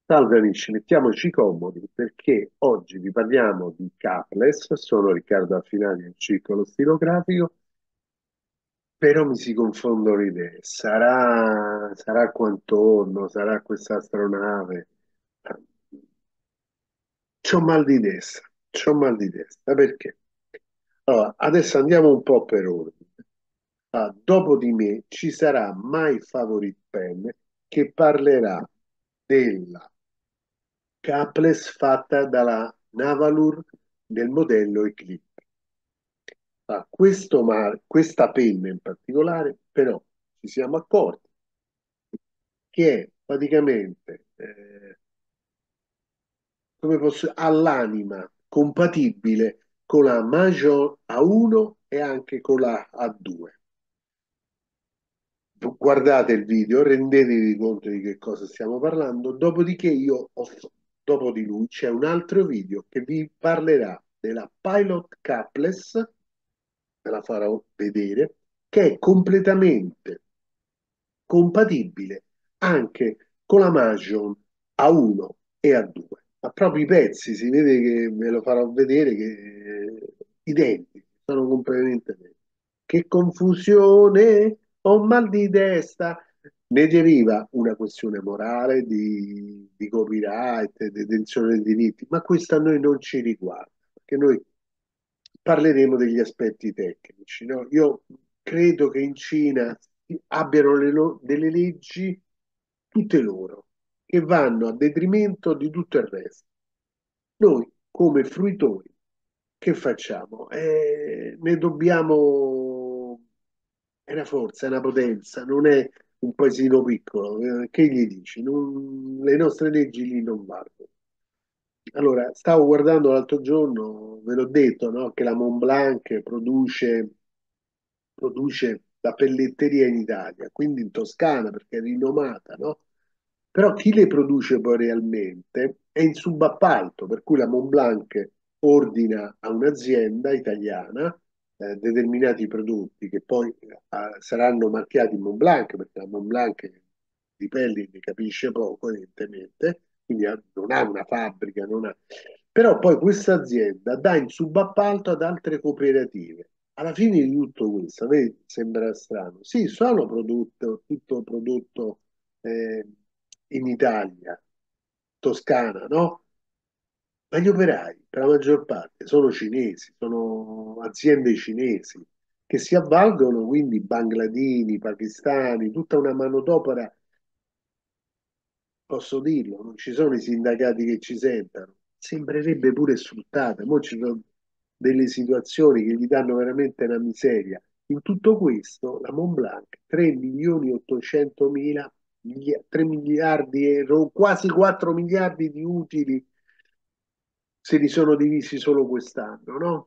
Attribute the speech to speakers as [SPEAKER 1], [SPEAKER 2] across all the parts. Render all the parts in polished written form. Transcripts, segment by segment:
[SPEAKER 1] Salve amici, mettiamoci comodi perché oggi vi parliamo di Caples, sono Riccardo Affinani del Circolo Stilografico, però mi si confondono le idee. Sarà Quantorno, sarà questa astronave. C'ho mal di testa, c'ho mal di testa, perché? Allora, adesso andiamo un po' per ordine. Dopo di me ci sarà My Favorite Pen che parlerà della Caples fatta dalla Navalur del modello Eclipse. Questa penna in particolare, però, ci siamo accorti che è praticamente, come posso, all'anima compatibile con la Major A1 e anche con la A2. Guardate il video, rendetevi conto di che cosa stiamo parlando. Dopodiché dopo di lui c'è un altro video che vi parlerà della Pilot Capless, ve la farò vedere, che è completamente compatibile anche con la Magnum A1 e A2. Ma proprio i pezzi, si vede che ve lo farò vedere che identici, sono completamente identici. Che confusione! Ho mal di testa. Ne deriva una questione morale di copyright, di detenzione dei diritti, ma questo a noi non ci riguarda, perché noi parleremo degli aspetti tecnici, no? Io credo che in Cina abbiano delle leggi tutte loro, che vanno a detrimento di tutto il resto. Noi, come fruitori, che facciamo? Ne dobbiamo... È una forza, è una potenza, non è un paesino piccolo. Che gli dici? Le nostre leggi lì non valgono. Allora, stavo guardando l'altro giorno, ve l'ho detto, no? Che la Montblanc produce la pelletteria in Italia, quindi in Toscana perché è rinomata, no? Però chi le produce poi realmente è in subappalto, per cui la Montblanc ordina a un'azienda italiana determinati prodotti che poi saranno marchiati Montblanc, perché la Montblanc di pelli ne capisce poco, evidentemente, quindi non ha una fabbrica, non ha... Però poi questa azienda dà in subappalto ad altre cooperative. Alla fine di tutto questo, a me sembra strano. Sì, sono prodotto, tutto prodotto eh, in Italia, Toscana, no? Ma gli operai, per la maggior parte, sono cinesi, sono aziende cinesi che si avvalgono quindi bangladini, pakistani, tutta una manodopera, posso dirlo, non ci sono i sindacati che ci sentano, sembrerebbe pure sfruttata. Mo' ci sono delle situazioni che gli danno veramente una miseria. In tutto questo, la Montblanc, 3 milioni 800 mila, 3 miliardi e quasi 4 miliardi di utili se li sono divisi solo quest'anno, no?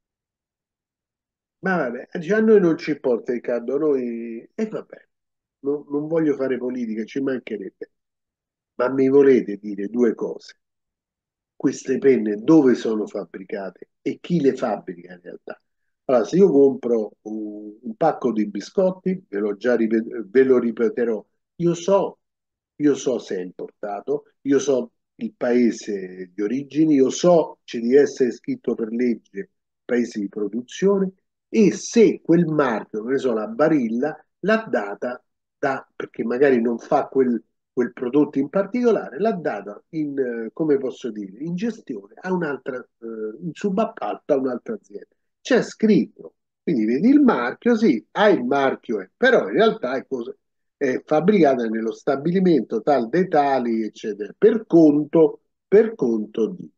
[SPEAKER 1] Ma vabbè, a noi non ci importa Riccardo, e vabbè, non voglio fare politica, ci mancherebbe, ma mi volete dire due cose? Queste penne dove sono fabbricate e chi le fabbrica in realtà? Allora, se io compro un pacco di biscotti, ve lo ripeterò, io so, io so se è importato, io so il paese di origine, io so ci deve essere scritto per legge paese di produzione e se quel marchio, che ne so, la Barilla, l'ha data perché magari non fa quel prodotto in particolare, l'ha data in, come posso dire, in gestione a un'altra, in subappalto a un'altra azienda. C'è scritto, quindi vedi il marchio, sì, ha il marchio, però in realtà è fabbricata nello stabilimento tal dei tali, eccetera, per conto di.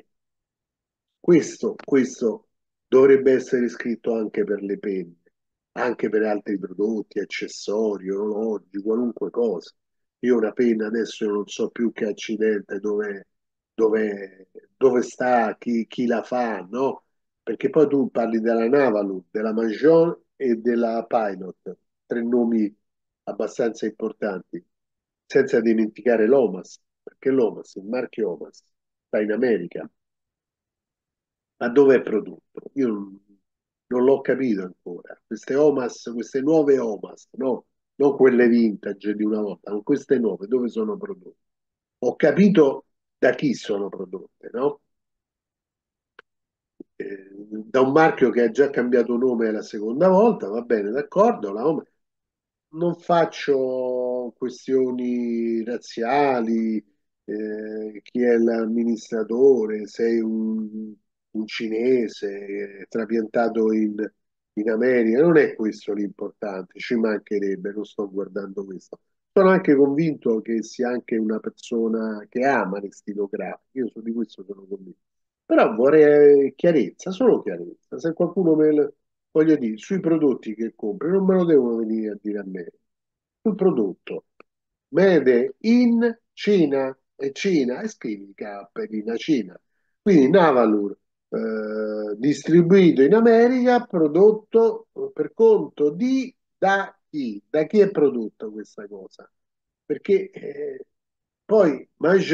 [SPEAKER 1] Questo dovrebbe essere scritto anche per le penne, anche per altri prodotti, accessori, orologi, qualunque cosa. Io una penna adesso non so più che accidente dove, dove sta, chi la fa, no? Perché poi tu parli della Navalu, della Major e della Pilot, tre nomi abbastanza importanti, senza dimenticare l'Omas, perché l'Omas, il marchio Omas, sta in America. Ma dove è prodotto? Io non l'ho capito ancora. Queste Omas, queste nuove Omas, no? Non quelle vintage di una volta, ma queste nuove, dove sono prodotte? ho capito da chi sono prodotte, no? Da un marchio che ha già cambiato nome la seconda volta, va bene, d'accordo, non faccio questioni razziali, chi è l'amministratore, sei un cinese trapiantato in America, non è questo l'importante, ci mancherebbe, non sto guardando questo. Sono anche convinto che sia anche una persona che ama le stilografiche, io di questo sono convinto. Però vorrei chiarezza, solo chiarezza. Se qualcuno voglio dire, sui prodotti che compri, non me lo devono venire a dire a me. Sul prodotto, made in Cina e scrivi K in Cina. Quindi Navalur, distribuito in America, prodotto per conto di da chi? Da chi è prodotto questa cosa? Perché poi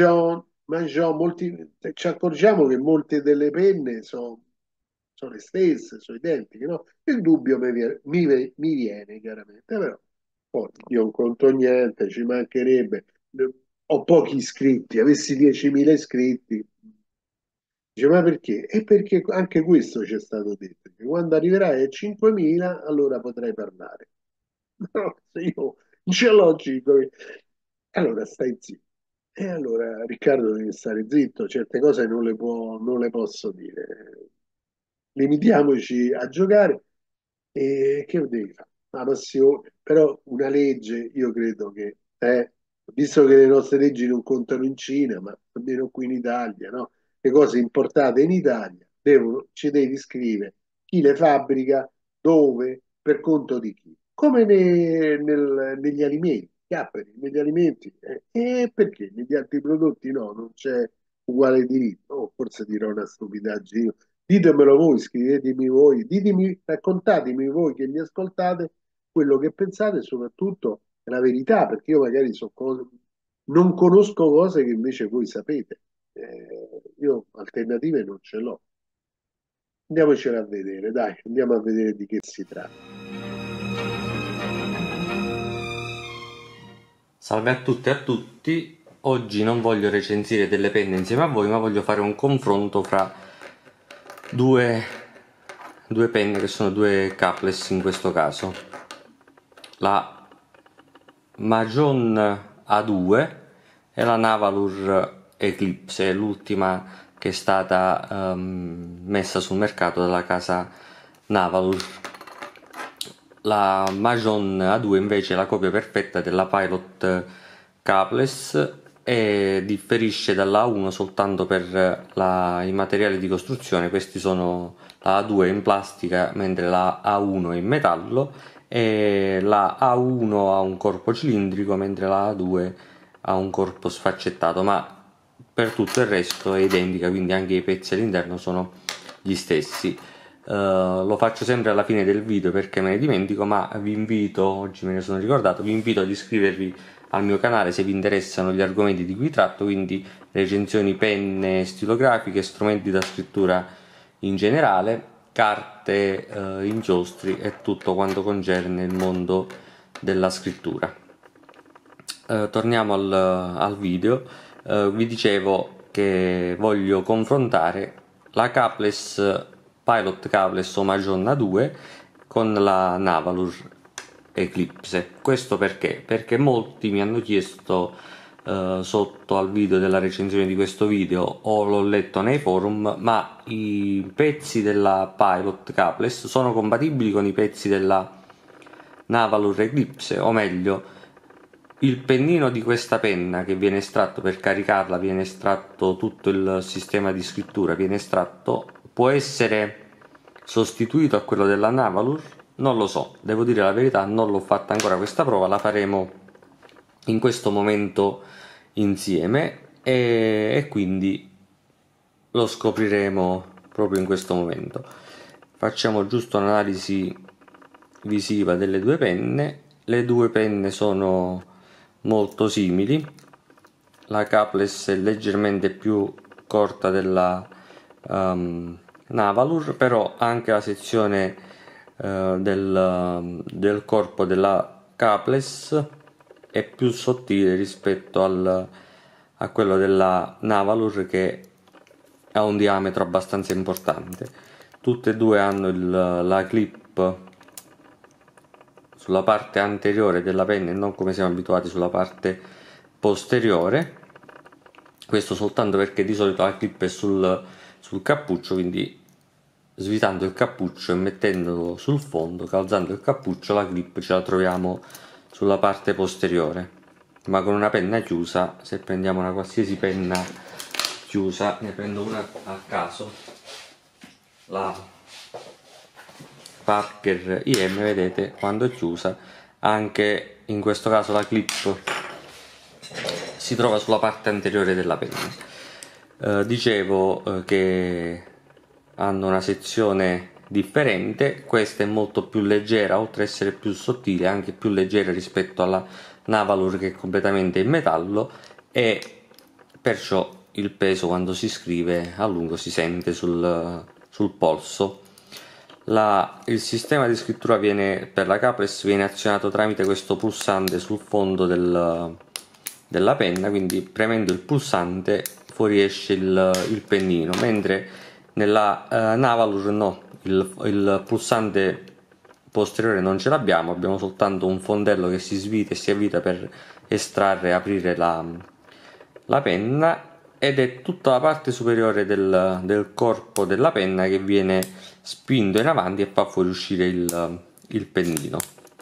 [SPEAKER 1] ci accorgiamo che molte delle penne sono le stesse, sono identiche, no? Il dubbio mi viene chiaramente, però poi io non conto niente, ci mancherebbe. Ho pochi iscritti, avessi 10.000 iscritti, dice, ma perché? E perché anche questo ci è stato detto, che quando arriverai a 5.000 allora potrai parlare. No, se io non ce l'ho 5.000, allora stai zitto. E allora Riccardo deve stare zitto, certe cose non le posso dire. Limitiamoci a giocare e che devi fare? La passione, però una legge, io credo che, visto che le nostre leggi non contano in Cina, ma almeno qui in Italia, no? Le cose importate in Italia ci devi scrivere chi le fabbrica, dove, per conto di chi. Come negli alimenti, chiapperi, negli alimenti. E perché negli altri prodotti no, non c'è uguale diritto? O forse dirò una stupidaggine io. Ditemelo voi, scrivetemi voi, raccontatemi voi che mi ascoltate quello che pensate e soprattutto la verità, perché io magari non conosco cose che invece voi sapete. Io alternative non ce l'ho. Andiamocela a vedere, dai, andiamo a vedere di che si tratta.
[SPEAKER 2] Salve a tutti e a tutti, oggi non voglio recensire delle penne insieme a voi, ma voglio fare un confronto fra due, due penne che sono due capless in questo caso. La Majon A2 e la Navalur Eclipse, l'ultima che è stata messa sul mercato dalla casa Navalur. La Majon A2 invece è la copia perfetta della Pilot Capless e differisce dalla A1 soltanto per i materiali di costruzione. Questi sono la A2 in plastica mentre la A1 è in metallo e la A1 ha un corpo cilindrico mentre la A2 ha un corpo sfaccettato, ma per tutto il resto è identica, quindi anche i pezzi all'interno sono gli stessi. Lo faccio sempre alla fine del video perché me ne dimentico, ma vi invito, oggi me ne sono ricordato, vi invito ad iscrivervi al mio canale se vi interessano gli argomenti di cui tratto, quindi recensioni, penne stilografiche, strumenti da scrittura in generale, carte, inchiostri e tutto quanto concerne il mondo della scrittura. Torniamo al video. Vi dicevo che voglio confrontare la Capless Pilot Capless Omagionna 2 con la Navalur Eclipse. Questo perché? Perché molti mi hanno chiesto sotto al video della recensione di questo video o l'ho letto nei forum, ma i pezzi della Pilot Capless sono compatibili con i pezzi della Navalur Eclipse, o meglio il pennino di questa penna che viene estratto per caricarla, viene estratto tutto il sistema di scrittura, viene estratto, può essere sostituito a quello della Navalur? Non lo so, devo dire la verità, non l'ho fatta ancora questa prova, la faremo in questo momento insieme e quindi lo scopriremo proprio in questo momento. Facciamo giusto un'analisi visiva delle due penne. Le due penne sono molto simili, la capless è leggermente più corta della Navalur, però anche la sezione del corpo della capless è più sottile rispetto a quello della Navalur, che ha un diametro abbastanza importante. Tutte e due hanno la clip sulla parte anteriore della penna e non, come siamo abituati, sulla parte posteriore. Questo soltanto perché di solito la clip è sul cappuccio, quindi svitando il cappuccio e mettendolo sul fondo, calzando il cappuccio, la clip ce la troviamo sulla parte posteriore. Ma con una penna chiusa, se prendiamo una qualsiasi penna chiusa, ne prendo una a caso, la Parker IM, vedete, quando è chiusa, anche in questo caso la clip si trova sulla parte anteriore della penna. Dicevo che hanno una sezione differente. Questa è molto più leggera, oltre ad essere più sottile, anche più leggera rispetto alla Navalur, che è completamente in metallo, e perciò il peso quando si scrive a lungo si sente sul polso. Il sistema di scrittura per la Caples viene azionato tramite questo pulsante sul fondo della penna, quindi premendo il pulsante fuoriesce il pennino, mentre nella Navalur no, il pulsante posteriore non ce l'abbiamo, abbiamo soltanto un fondello che si svita e si avvita per estrarre e aprire la penna, ed è tutta la parte superiore del corpo della penna che viene spinto in avanti e fa fuoriuscire il pennino.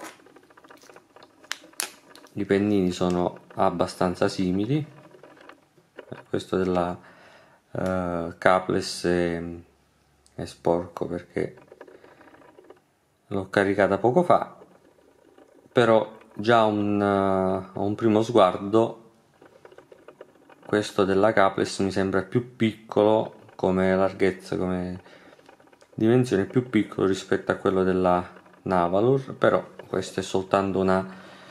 [SPEAKER 2] I pennini sono abbastanza simili. Questo della Caples è sporco perché l'ho caricata poco fa, però già a un primo sguardo questo della Caples mi sembra più piccolo come larghezza, come dimensione, più piccolo rispetto a quello della Navalur, però questa è soltanto una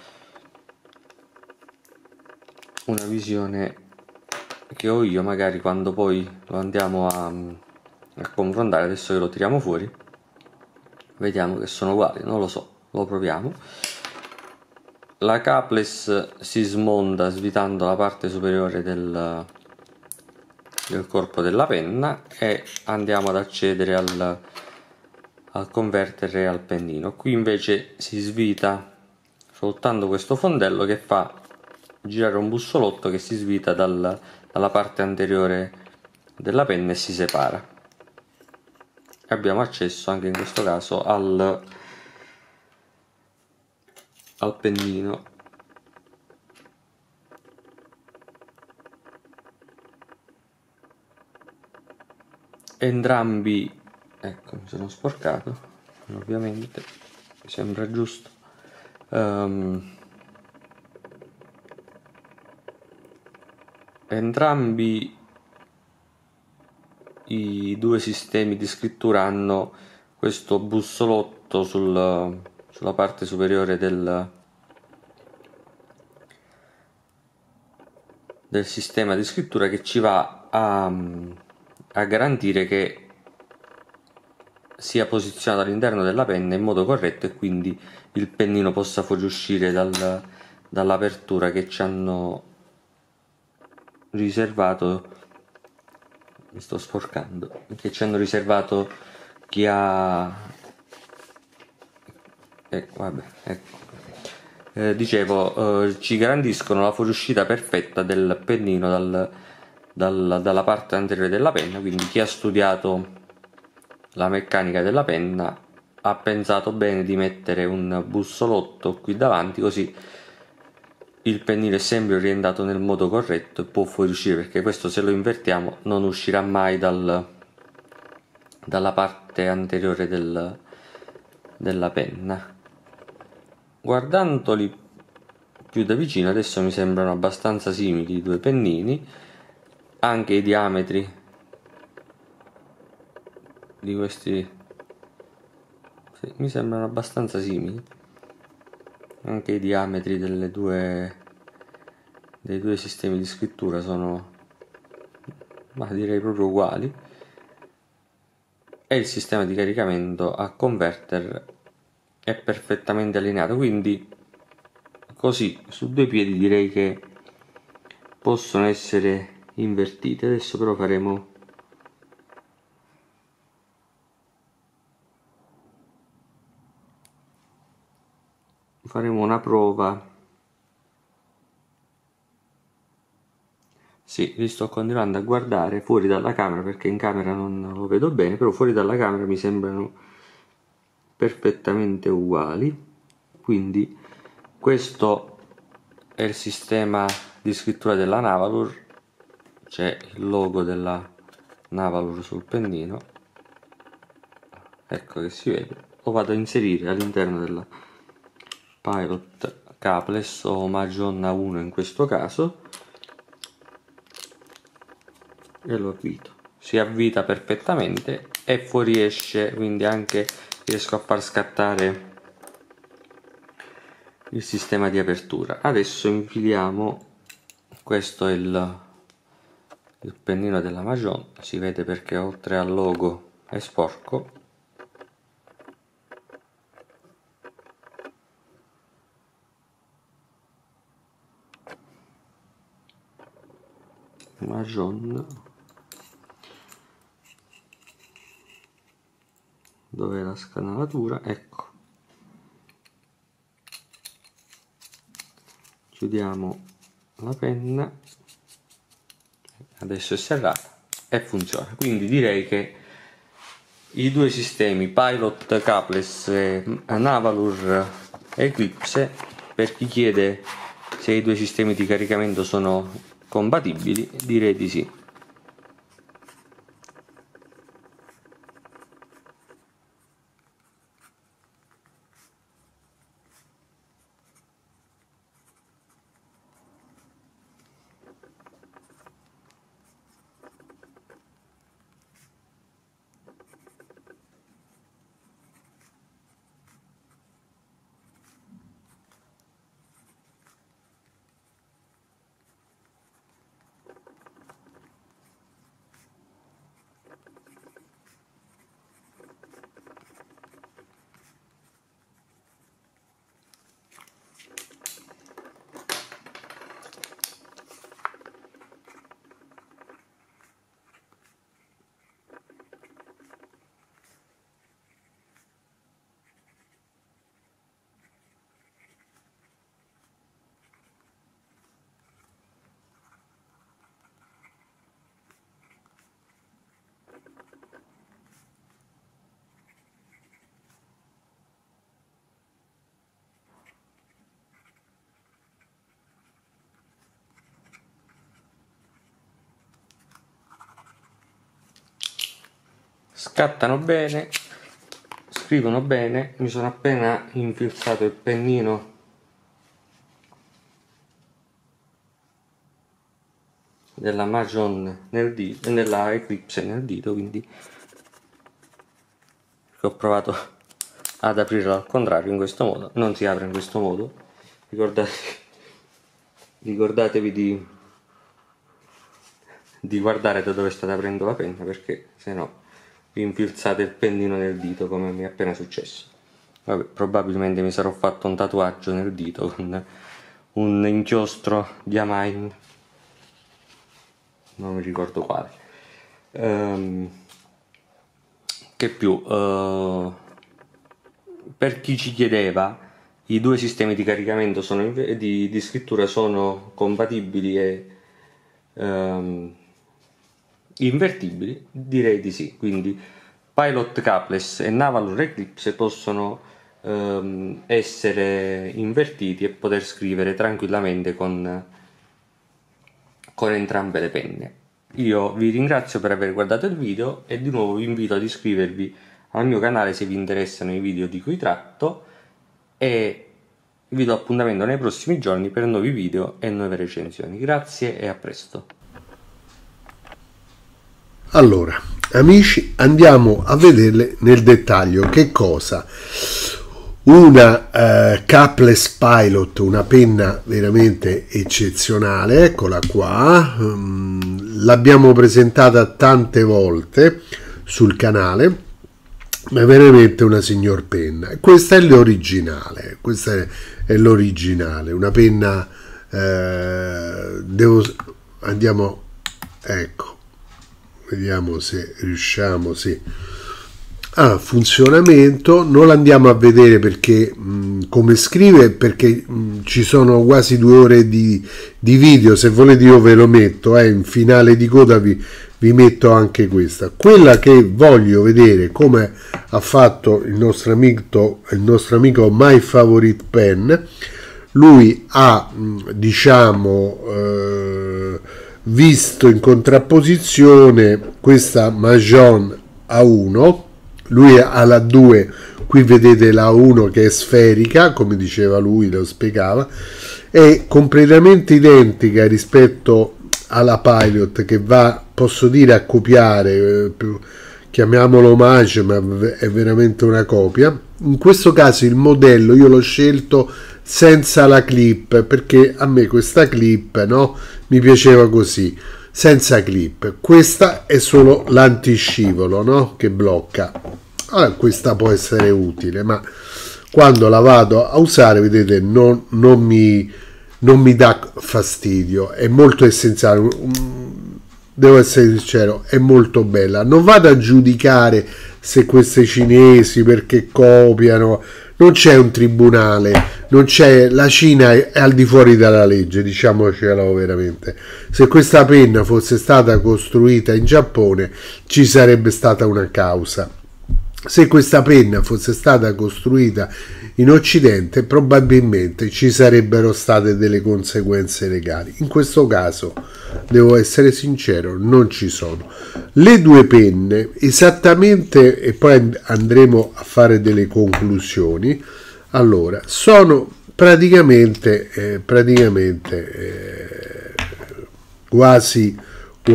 [SPEAKER 2] visione che ho io. Magari quando poi lo andiamo a confrontare, adesso che lo tiriamo fuori, vediamo che sono uguali, non lo so, lo proviamo. La Caples si smonta svitando la parte superiore del corpo della penna e andiamo ad accedere al converter e al pennino. Qui invece si svita soltanto questo fondello che fa girare un bussolotto che si svita dalla parte anteriore della penna e si separa. Abbiamo accesso anche in questo caso al pennino. Entrambi, ecco, mi sono sporcato, ovviamente mi sembra giusto. Entrambi i due sistemi di scrittura hanno questo bussolotto sulla parte superiore del sistema di scrittura, che ci va a garantire che sia posizionato all'interno della penna in modo corretto e quindi il pennino possa fuoriuscire dall'apertura che ci hanno riservato. Mi sto sporcando, che ci hanno riservato chi ha vabbè, ecco. Dicevo, ci garantiscono la fuoriuscita perfetta del pennino dalla parte anteriore della penna, quindi chi ha studiato la meccanica della penna ha pensato bene di mettere un bussolotto qui davanti, così il pennino è sempre orientato nel modo corretto e può fuoriuscire, perché questo, se lo invertiamo, non uscirà mai dalla parte anteriore della penna. Guardandoli più da vicino adesso mi sembrano abbastanza simili i due pennini, anche i diametri di questi mi sembrano abbastanza simili, anche i diametri dei due sistemi di scrittura sono, ma direi proprio uguali, e il sistema di caricamento a converter è perfettamente allineato, quindi così su due piedi direi che possono essere invertite. Adesso però faremo una prova. Sì, li sto continuando a guardare fuori dalla camera perché in camera non lo vedo bene, però fuori dalla camera mi sembrano perfettamente uguali. Quindi questo è il sistema di scrittura della Navalur, c'è il logo della Navalur sul pennino, ecco che si vede. Lo vado a inserire all'interno della Pilot Capless o Majon A1 in questo caso e lo avvito. Si avvita perfettamente e fuoriesce, quindi anche riesco a far scattare il sistema di apertura. Adesso infiliamo, questo è il pennino della Majon, si vede perché oltre al logo è sporco. Majon, dov'è la scanalatura? Ecco, chiudiamo la penna, adesso è serrata e funziona. Quindi direi che i due sistemi Pilot Capless e Navalur Eclipse, per chi chiede se i due sistemi di caricamento sono compatibili, direi di sì. Scattano bene, scrivono bene. Mi sono appena infilzato il pennino della Majon nel dito, nella Eclipse nel dito, quindi ho provato ad aprirlo al contrario, in questo modo non si apre in questo modo. Ricordatevi di guardare da dove state aprendo la penna, perché se no vi infilzate il pennino nel dito come mi è appena successo. Vabbè, probabilmente mi sarò fatto un tatuaggio nel dito con un inchiostro Diamine, non mi ricordo quale. Che più, per chi ci chiedeva, i due sistemi di caricamento di scrittura sono compatibili e invertibili? Direi di sì. Quindi Pilot Capless e Navalur Eclipse possono essere invertiti e poter scrivere tranquillamente con entrambe le penne. Io vi ringrazio per aver guardato il video e di nuovo vi invito ad iscrivervi al mio canale se vi interessano i video di cui tratto, e vi do appuntamento nei prossimi giorni per nuovi video e nuove recensioni. Grazie e a presto.
[SPEAKER 1] Allora, amici, andiamo a vederle nel dettaglio. Che cosa? Una Capless Pilot, una penna veramente eccezionale, eccola qua, l'abbiamo presentata tante volte sul canale, ma è veramente una signor penna. Questa è l'originale, una penna, andiamo, ecco, vediamo se riusciamo, sì. Funzionamento non l'andiamo a vedere perché come scrive, perché ci sono quasi 2 ore di video. Se volete io ve lo metto, in finale di coda vi metto anche questa. Quella che voglio vedere come ha fatto il nostro amico My Favorite Pen. Lui ha diciamo visto in contrapposizione questa Majon A1. Lui ha la 2, qui vedete la 1 che è sferica, come diceva lui, lo spiegava, è completamente identica rispetto alla Pilot, che va, posso dire, a copiare, chiamiamolo omage, ma è veramente una copia. In questo caso il modello io l'ho scelto senza la clip, perché a me questa clip, no, mi piaceva così, senza clip. Questa è solo l'antiscivolo, no, che blocca. Allora, questa può essere utile, ma quando la vado a usare, vedete, non mi dà fastidio, è molto essenziale, devo essere sincero, è molto bella. Non vado a giudicare se queste cinesi perché copiano, non c'è un tribunale, non c'è, la Cina è al di fuori dalla legge, diciamocelo veramente. Se questa penna fosse stata costruita in Giappone ci sarebbe stata una causa. Se questa penna fosse stata costruita in Occidente probabilmente ci sarebbero state delle conseguenze legali. In questo caso, devo essere sincero, non ci sono. Le 2 penne esattamente, e poi andremo a fare delle conclusioni, allora sono praticamente quasi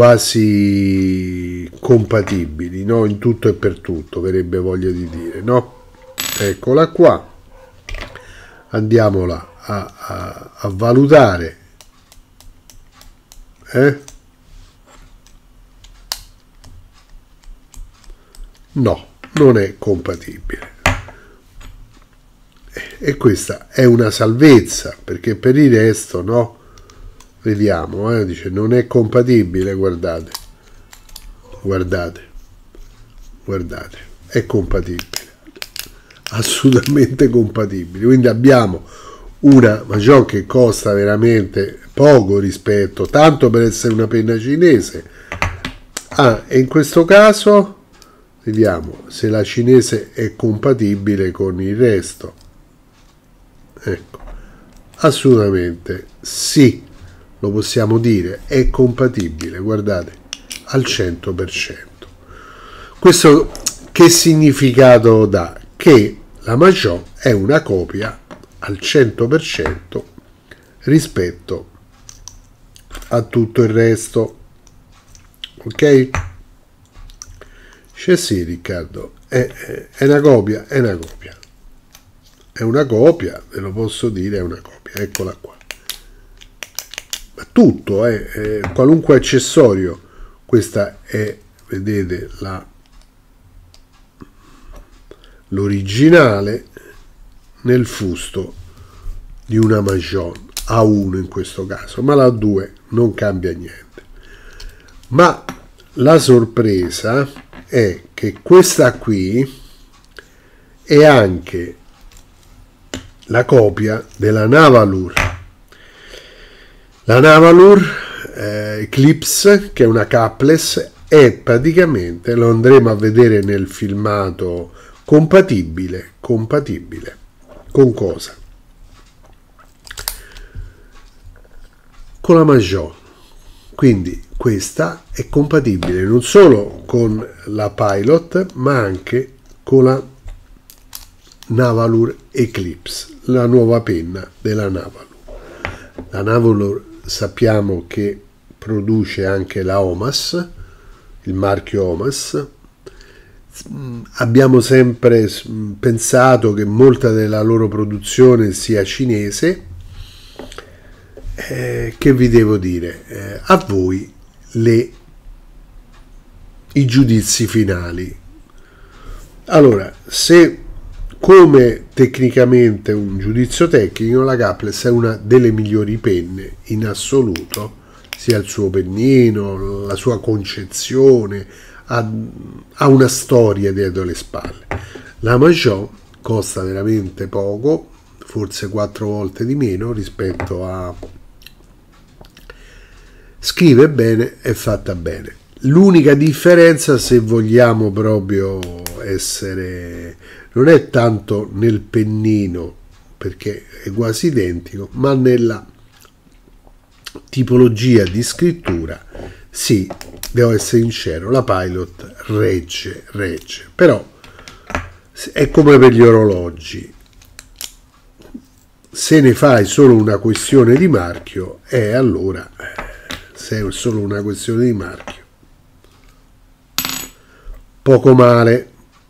[SPEAKER 1] compatibili, no? In tutto e per tutto, verrebbe voglia di dire, no? Eccola qua, andiamola a valutare, no, non è compatibile, e questa è una salvezza, perché per il resto, no, vediamo, dice non è compatibile, guardate, è compatibile, assolutamente compatibile. Quindi abbiamo una Majon che costa veramente poco rispetto, tanto per essere una penna cinese, e in questo caso vediamo se la cinese è compatibile con il resto. Ecco, assolutamente sì, lo possiamo dire, è compatibile, guardate, al 100%. Questo che significato dà? Che la Majon è una copia al 100% rispetto a tutto il resto. Ok? C'è sì, Riccardo, è una copia, è una copia. È una copia, ve lo posso dire, è una copia, eccola qua. Ma tutto, qualunque accessorio, questa è, vedete, l'originale nel fusto di una Majon A1 in questo caso, ma la A2 non cambia niente. Ma la sorpresa è che questa qui è anche la copia della Navalur. La Navalur Eclipse, che è una capless, è praticamente, lo andremo a vedere nel filmato, compatibile con cosa? Con la Majon. Quindi questa è compatibile non solo con la Pilot, ma anche con la Navalur Eclipse, la nuova penna della Navalur. La Navalur sappiamo che produce anche la Omas, il marchio Omas. Abbiamo sempre pensato che molta della loro produzione sia cinese. Che vi devo dire? A voi i giudizi finali. Allora, se come tecnicamente un giudizio tecnico, la Capless è una delle migliori penne in assoluto, sia il suo pennino, la sua concezione, ha una storia dietro le spalle. La Maison costa veramente poco, forse 4 volte di meno rispetto a... Scrive bene, è fatta bene. L'unica differenza, se vogliamo proprio essere, non è tanto nel pennino, perché è quasi identico, ma nella tipologia di scrittura. Sì, devo essere sincero, la Pilot regge, però è come per gli orologi, se ne fai solo una questione di marchio, allora se è solo una questione di marchio, poco male.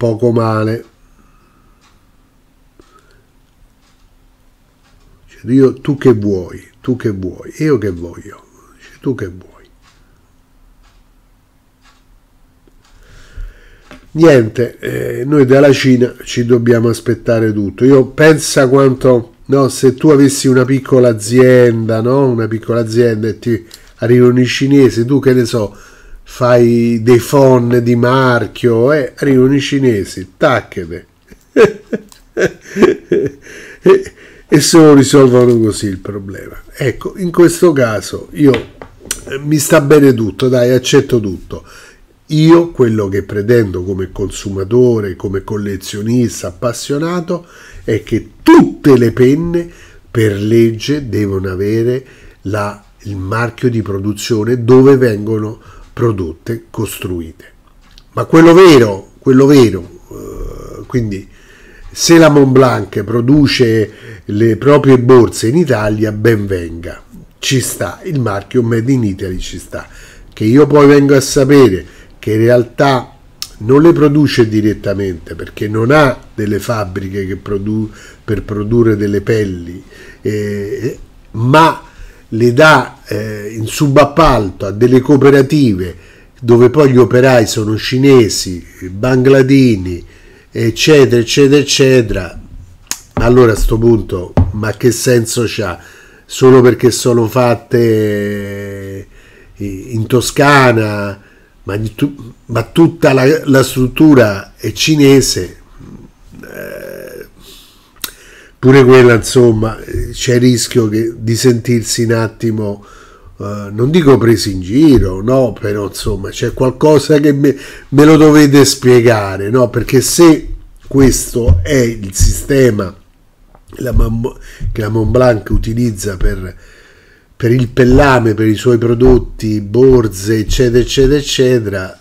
[SPEAKER 1] Cioè, tu che vuoi, io che voglio, cioè, tu che vuoi. Niente, noi dalla Cina ci dobbiamo aspettare tutto. Io pensa quanto, no, se tu avessi una piccola azienda, no, una piccola azienda e ti arrivano i cinesi, tu che ne so, fai dei phon di marchio, arrivano i cinesi, tacchete e se lo risolvono così il problema. Ecco, in questo caso io mi sta bene tutto, dai, accetto tutto. Io quello che pretendo come consumatore, come collezionista appassionato, è che tutte le penne per legge devono avere il marchio di produzione dove vengono prodotte, costruite. Ma quello vero, quindi se la Montblanc produce le proprie borse in Italia, ben venga, ci sta, il marchio Made in Italy ci sta. Che io poi vengo a sapere che in realtà non le produce direttamente perché non ha delle fabbriche che per produrre delle pelli, ma le dà in subappalto a delle cooperative dove poi gli operai sono cinesi, bangladini, eccetera. Allora a sto punto, ma che senso c'ha? Solo perché sono fatte in Toscana, ma tutta la struttura è cinese, pure quella, insomma, c'è il rischio di sentirsi un attimo, non dico presi in giro, no, però insomma c'è qualcosa che me lo dovete spiegare, no, perché se questo è il sistema che la Montblanc utilizza per il pellame, per i suoi prodotti, borse, eccetera,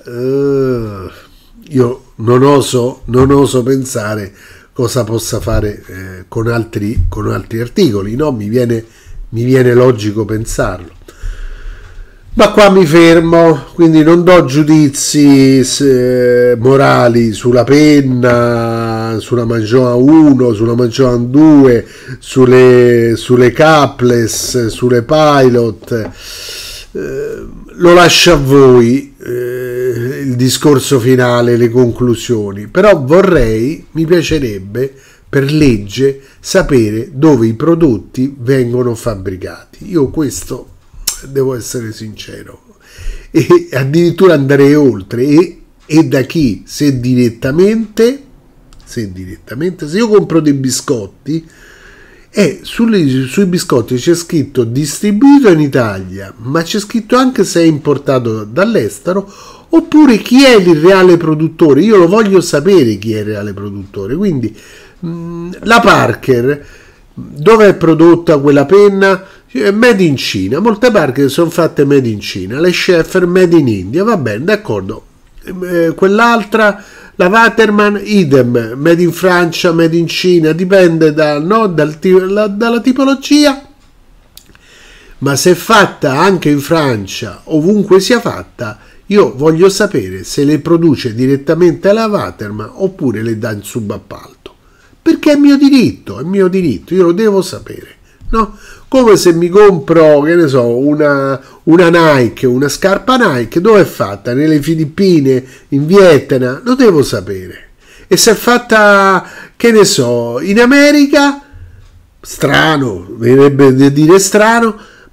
[SPEAKER 1] io non oso pensare cosa possa fare con altri articoli, no? Mi viene logico pensarlo. Ma qua mi fermo, quindi non do giudizi morali sulla penna, sulla Maison 1, sulla Maison 2, sulle Capless, sulle Pilot. Lo lascio a voi il discorso finale, le conclusioni, però mi piacerebbe per legge sapere dove i prodotti vengono fabbricati. Io questo devo essere sincero, e addirittura andrei oltre, e da chi? Se direttamente se io compro dei biscotti sui biscotti c'è scritto distribuito in Italia, ma c'è scritto anche se è importato dall'estero, oppure chi è il reale produttore. Io lo voglio sapere chi è il reale produttore. Quindi la Parker, dove è prodotta quella penna? Made in Cina. Molte Parker sono fatte made in Cina, le Schaefer made in India, va bene, d'accordo. Quell'altra, la Waterman, idem, made in Francia, made in Cina, dipende dalla tipologia. Ma se è fatta anche in Francia, ovunque sia fatta, io voglio sapere se le produce direttamente la Waterman oppure le dà in subappalto, perché è mio diritto, io lo devo sapere, no? Come se mi compro, che ne so, una Nike, una scarpa Nike, dove è fatta? Nelle Filippine, in Vietnam, lo devo sapere. E se è fatta, che ne so, in America, strano, verrebbe da dire strano,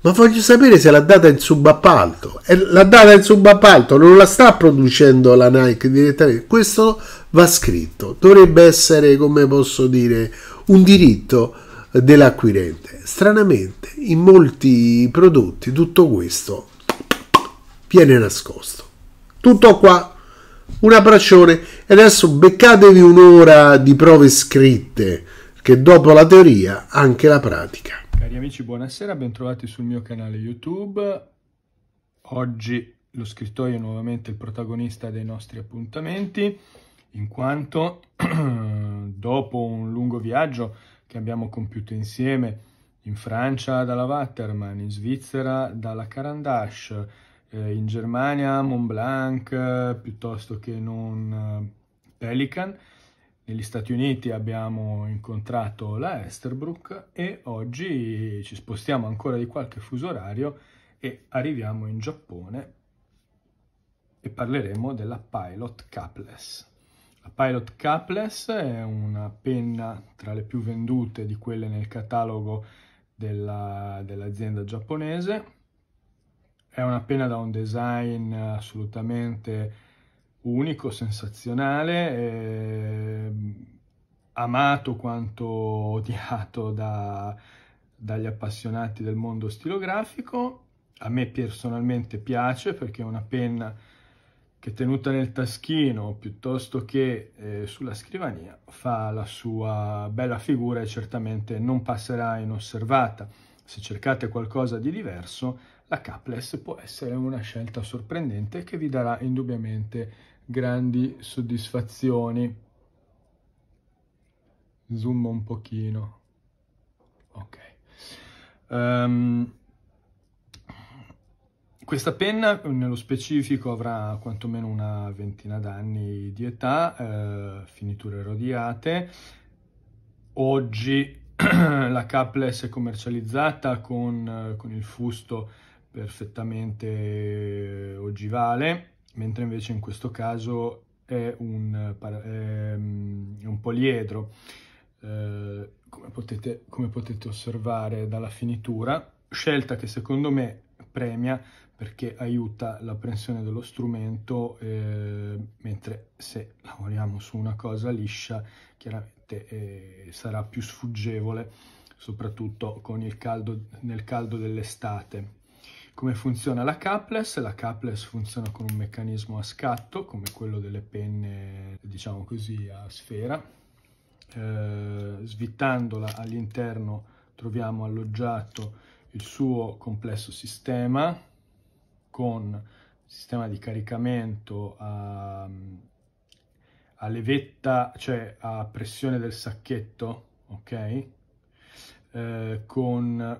[SPEAKER 1] Ma voglio sapere se l'ha data in subappalto. E l'ha data in subappalto, non la sta producendo la Nike direttamente. Questo va scritto. Dovrebbe essere, come posso dire, un diritto dell'acquirente. Stranamente, in molti prodotti tutto questo viene nascosto. Tutto qua. Un abbraccione. E adesso beccatevi un'ora di prove scritte, che dopo la teoria anche la pratica.
[SPEAKER 3] Cari amici, buonasera, bentrovati sul mio canale YouTube. Oggi lo scrittoio è nuovamente il protagonista dei nostri appuntamenti, in quanto dopo un lungo viaggio che abbiamo compiuto insieme in Francia dalla Waterman, in Svizzera dalla Caran d'Ache, in Germania Montblanc, piuttosto che non Pelican, negli Stati Uniti abbiamo incontrato la Esterbrook e oggi ci spostiamo ancora di qualche fuso orario e arriviamo in Giappone e parleremo della Pilot Capless. La Pilot Capless è una penna tra le più vendute di quelle nel catalogo dell'azienda giapponese. È una penna da un design assolutamente unico, sensazionale, amato quanto odiato dagli appassionati del mondo stilografico. A me personalmente piace perché è una penna che tenuta nel taschino piuttosto che sulla scrivania fa la sua bella figura e certamente non passerà inosservata. Se cercate qualcosa di diverso, la Capless può essere una scelta sorprendente che vi darà indubbiamente grandi soddisfazioni. Zoom un pochino. Ok. Questa penna nello specifico avrà quantomeno una ventina d'anni di età, finiture rodiate. Oggi la Capless è commercializzata con il fusto perfettamente ogivale, mentre invece in questo caso è un poliedro, come potete osservare dalla finitura, scelta che secondo me premia perché aiuta la prensione dello strumento, mentre se lavoriamo su una cosa liscia chiaramente sarà più sfuggevole, soprattutto con nel caldo dell'estate. Come funziona la Capless? La Capless funziona con un meccanismo a scatto, come quello delle penne, diciamo così, a sfera. Svittandola all'interno troviamo alloggiato il suo complesso sistema, con sistema di caricamento a levetta, cioè a pressione del sacchetto, ok? Con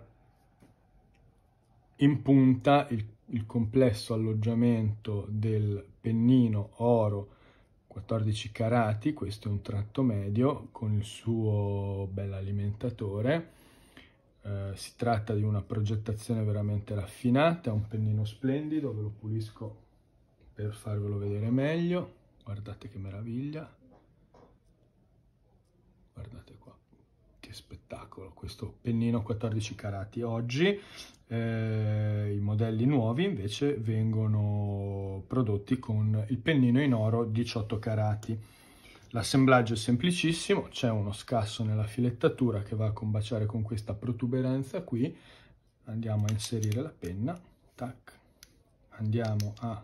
[SPEAKER 3] in punta il complesso alloggiamento del pennino oro 14 carati, questo è un tratto medio con il suo bell'alimentatore. Si tratta di una progettazione veramente raffinata, un pennino splendido, ve lo pulisco per farvelo vedere meglio. Guardate che meraviglia, guardate qua, che spettacolo questo pennino 14 carati. Oggi i modelli nuovi invece vengono prodotti con il pennino in oro 18 carati. L'assemblaggio è semplicissimo, c'è uno scasso nella filettatura che va a combaciare con questa protuberanza qui. Andiamo a inserire la penna, tac, andiamo a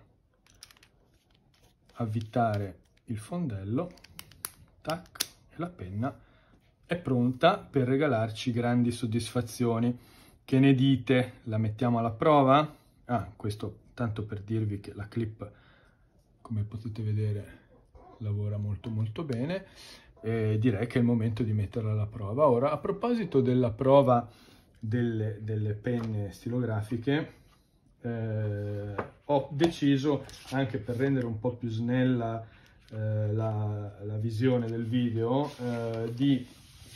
[SPEAKER 3] avvitare il fondello, tac, e la penna è pronta per regalarci grandi soddisfazioni. Che ne dite? La mettiamo alla prova? Questo tanto per dirvi che la clip, come potete vedere, lavora molto molto bene, e direi che è il momento di metterla alla prova. Ora, a proposito della prova delle penne stilografiche, ho deciso, anche per rendere un po' più snella la visione del video, di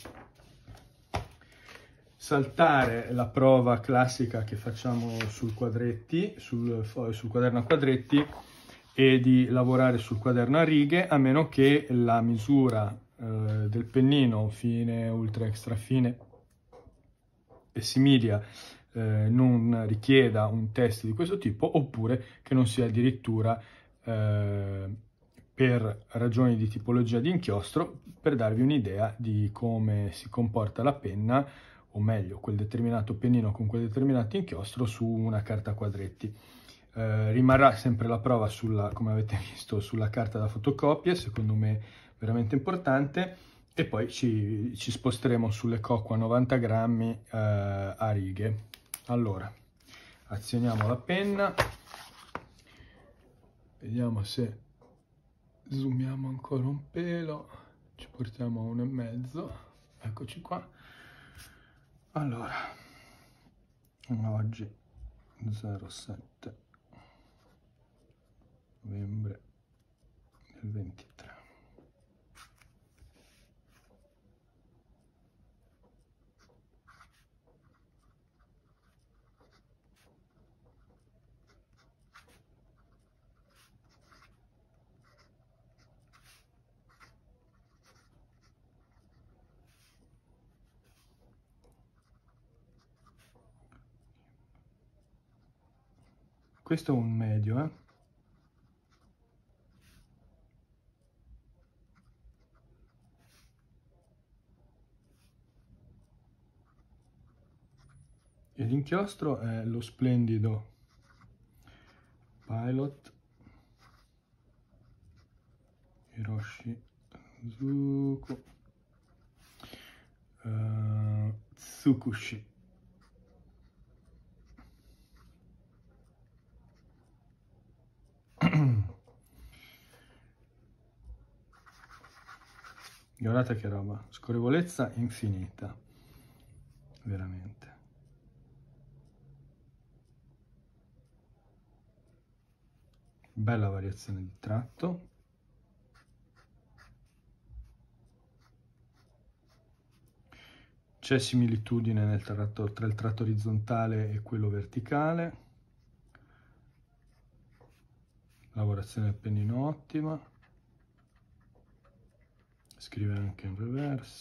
[SPEAKER 3] saltare la prova classica che facciamo sul quaderno a quadretti e di lavorare sul quaderno a righe, a meno che la misura del pennino fine, ultra, extra fine e similia non richieda un test di questo tipo, oppure che non sia addirittura per ragioni di tipologia di inchiostro, per darvi un'idea di come si comporta la penna, o meglio, quel determinato pennino con quel determinato inchiostro su una carta a quadretti. Rimarrà sempre la prova come avete visto, sulla carta da fotocopia, secondo me veramente importante, e poi ci sposteremo sulle Coco a 90 grammi a righe. Allora, azioniamo la penna, vediamo se zoomiamo ancora un pelo, ci portiamo a 1,5, eccoci qua. Allora, oggi 07 novembre del 23. Questo è un medio, E l'inchiostro è lo splendido Pilot Hiroshi Zuko Tsukushi. Guardate che roba, scorrevolezza infinita, veramente. Bella variazione di tratto. C'è similitudine tra il tratto orizzontale e quello verticale. Lavorazione del pennino ottima. Scrive anche in reverse.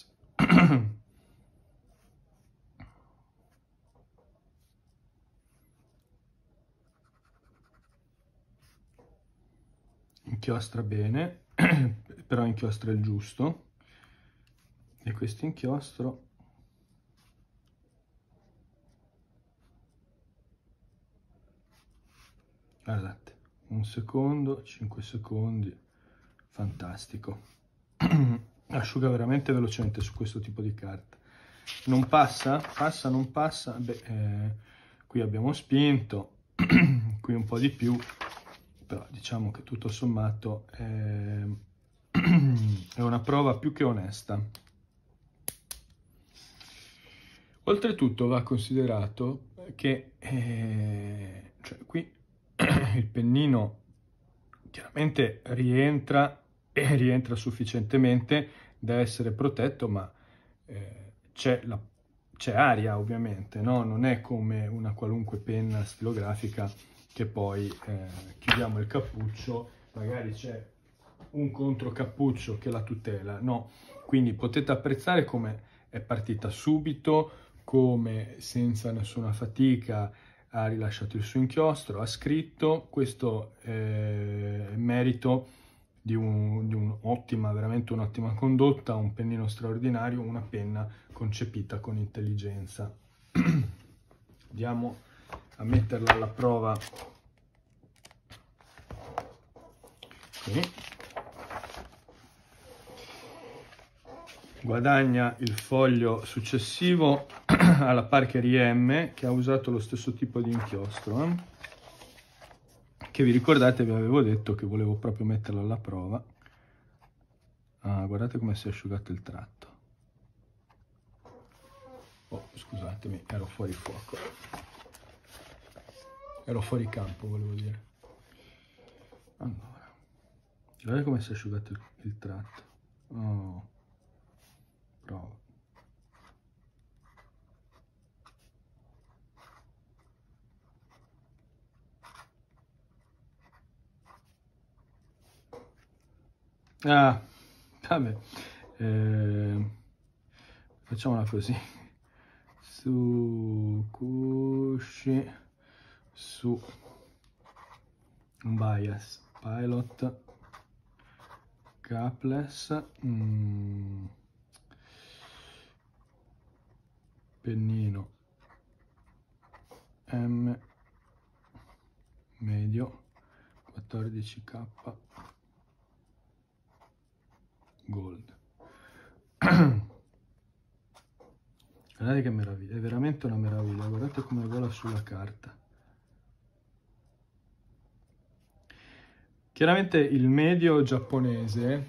[SPEAKER 3] Inchiostra bene, però inchiostra il giusto. E questo inchiostro guardate, 1 secondo, 5 secondi, fantastico. Asciuga veramente velocemente su questo tipo di carta. Non passa? Passa, non passa? Beh, qui abbiamo spinto, qui un po' di più, però diciamo che tutto sommato è una prova più che onesta. Oltretutto va considerato che cioè qui il pennino chiaramente rientra e rientra sufficientemente da essere protetto, ma c'è aria ovviamente, no? Non è come una qualunque penna stilografica che poi chiudiamo il cappuccio, magari c'è un controcappuccio che la tutela, no? Quindi potete apprezzare come è partita subito, come senza nessuna fatica ha rilasciato il suo inchiostro, ha scritto. Questo è merito di un'ottima, veramente un'ottima condotta, un pennino straordinario, una penna concepita con intelligenza. Andiamo a metterla alla prova qui. Guadagna il foglio successivo alla Parker IM, che ha usato lo stesso tipo di inchiostro, che vi ricordate vi avevo detto che volevo proprio metterla alla prova. Guardate come si è asciugato il tratto. Oh, scusatemi, ero fuori fuoco, ero fuori campo, volevo dire. Allora, guardate come si è asciugato il tratto. Oh, prova. Vabbè, facciamola così. Mitsukushi su bias pilot capless, pennino M medio 14K gold. Guardate che meraviglia, è veramente una meraviglia, guardate come vola sulla carta. Chiaramente il medio giapponese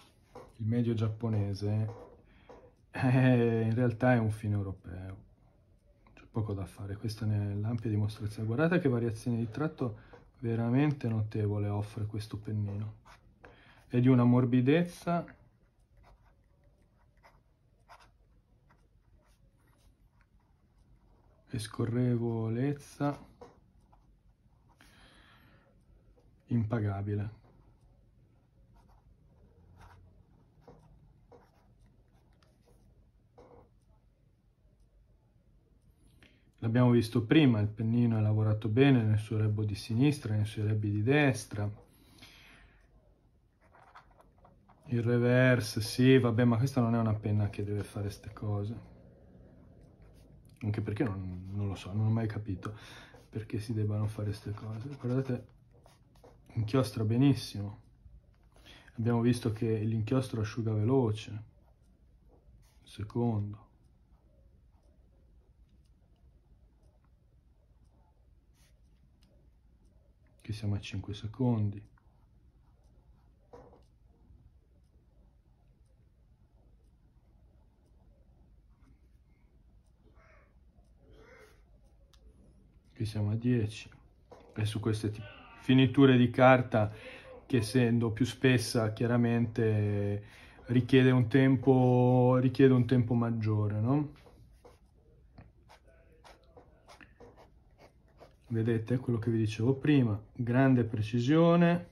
[SPEAKER 3] in realtà è un fine europeo, c'è poco da fare, questa è l'ampia dimostrazione. Guardate che variazione di tratto veramente notevole offre questo pennino, è di una morbidezza e scorrevolezza impagabile. L'abbiamo visto prima, il pennino è lavorato bene nel suo rebbo di sinistra, nei suoi rebbi di destra. Il reverse, sì, vabbè, ma questa non è una penna che deve fare queste cose. Anche perché non lo so, non ho mai capito perché si debbano fare queste cose. Guardate, inchiostra benissimo. Abbiamo visto che l'inchiostro asciuga veloce. Secondo. Che siamo a 5 secondi. Qui siamo a 10. E su queste finiture di carta, che essendo più spessa chiaramente richiede un tempo maggiore, no? Vedete quello che vi dicevo prima, grande precisione,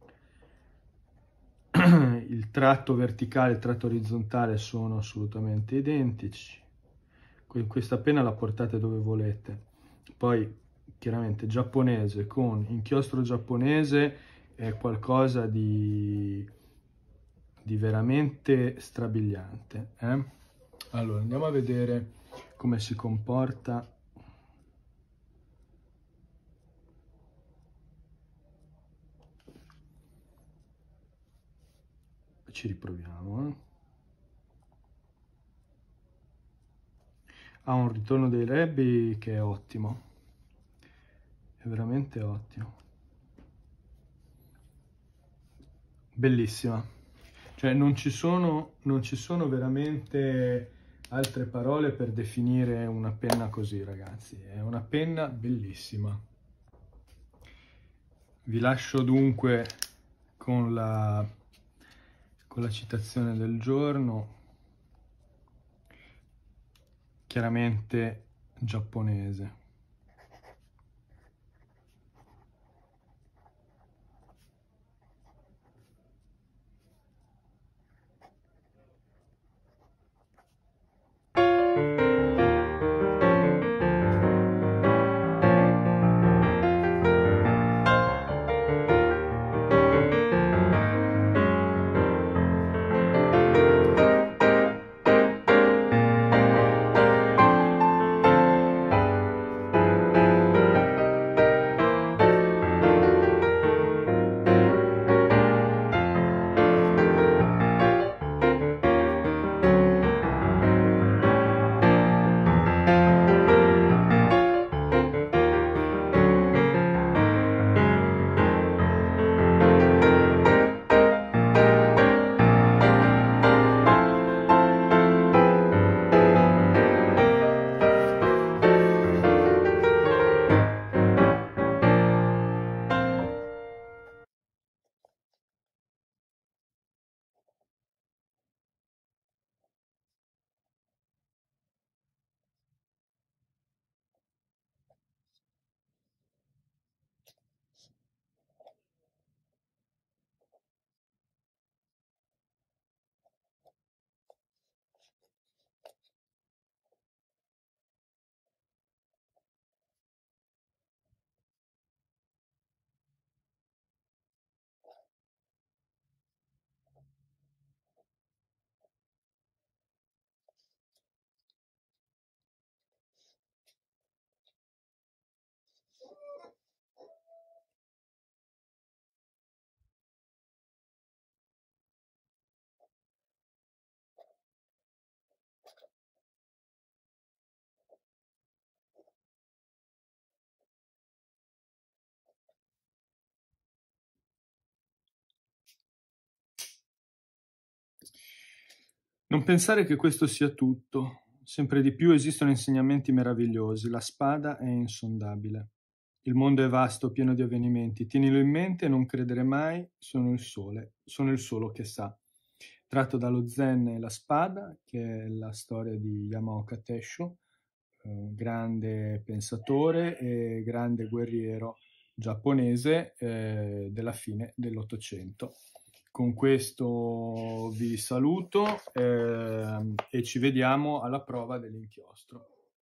[SPEAKER 3] il tratto verticale e il tratto orizzontale sono assolutamente identici. Questa penna la portate dove volete. Poi chiaramente giapponese con inchiostro giapponese è qualcosa di veramente strabiliante, eh? Allora andiamo a vedere come si comporta. Ci riproviamo, Ha un ritorno dei rebbi che è ottimo, è veramente ottimo, bellissima, cioè non ci sono veramente altre parole per definire una penna così, ragazzi, è una penna bellissima. Vi lascio dunque con la citazione del giorno, chiaramente giapponese. Non pensare che questo sia tutto. Sempre di più esistono insegnamenti meravigliosi. La spada è insondabile. Il mondo è vasto, pieno di avvenimenti. Tienilo in mente e non credere mai, sono il sole, sono il solo che sa. Tratto dallo Zen e la spada, che è la storia di Yamaoka Tesho, un grande pensatore e grande guerriero giapponese della fine dell'Ottocento. Con questo vi saluto e ci vediamo alla prova dell'inchiostro.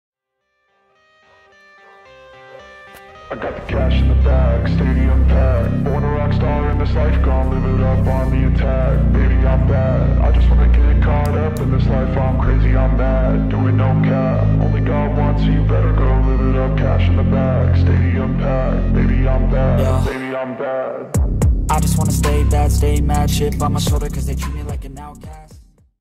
[SPEAKER 4] I got the cash in the bag, stadium packed. Born a rock star in this life, gonna live it up on the attack. Baby, I'm bad, I just wanna get caught up in this life. I'm crazy, I'm mad, doing no cap. Only God wants you, better go live it up. Cash in the bag, stadium packed. Baby, I'm bad, yeah. Baby, I'm bad. I just wanna stay bad, stay mad. Shit on my shoulder cause they treat me like an outcast.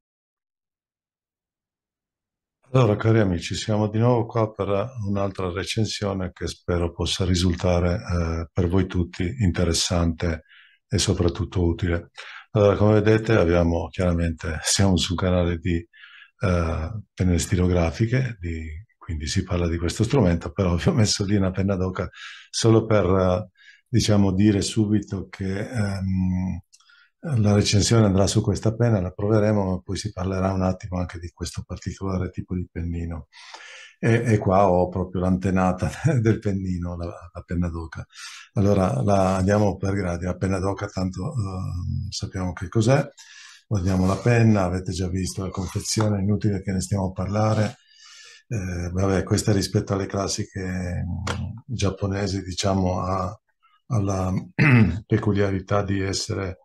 [SPEAKER 5] Allora, cari amici, siamo di nuovo qua per un'altra recensione che spero possa risultare per voi tutti interessante e soprattutto utile. Allora, come vedete, siamo sul canale di penne stilografiche, quindi si parla di questo strumento, però vi ho messo lì una penna d'oca solo per, diciamo, dire subito che la recensione andrà su questa penna, la proveremo, ma poi si parlerà un attimo anche di questo particolare tipo di pennino. E qua ho proprio l'antenata del pennino, la penna d'oca. Allora andiamo per gradi. La penna d'oca, tanto sappiamo che cos'è. Guardiamo la penna, avete già visto la confezione, è inutile che ne stiamo a parlare. Vabbè, questa rispetto alle classiche giapponesi, diciamo, ha la peculiarità di essere,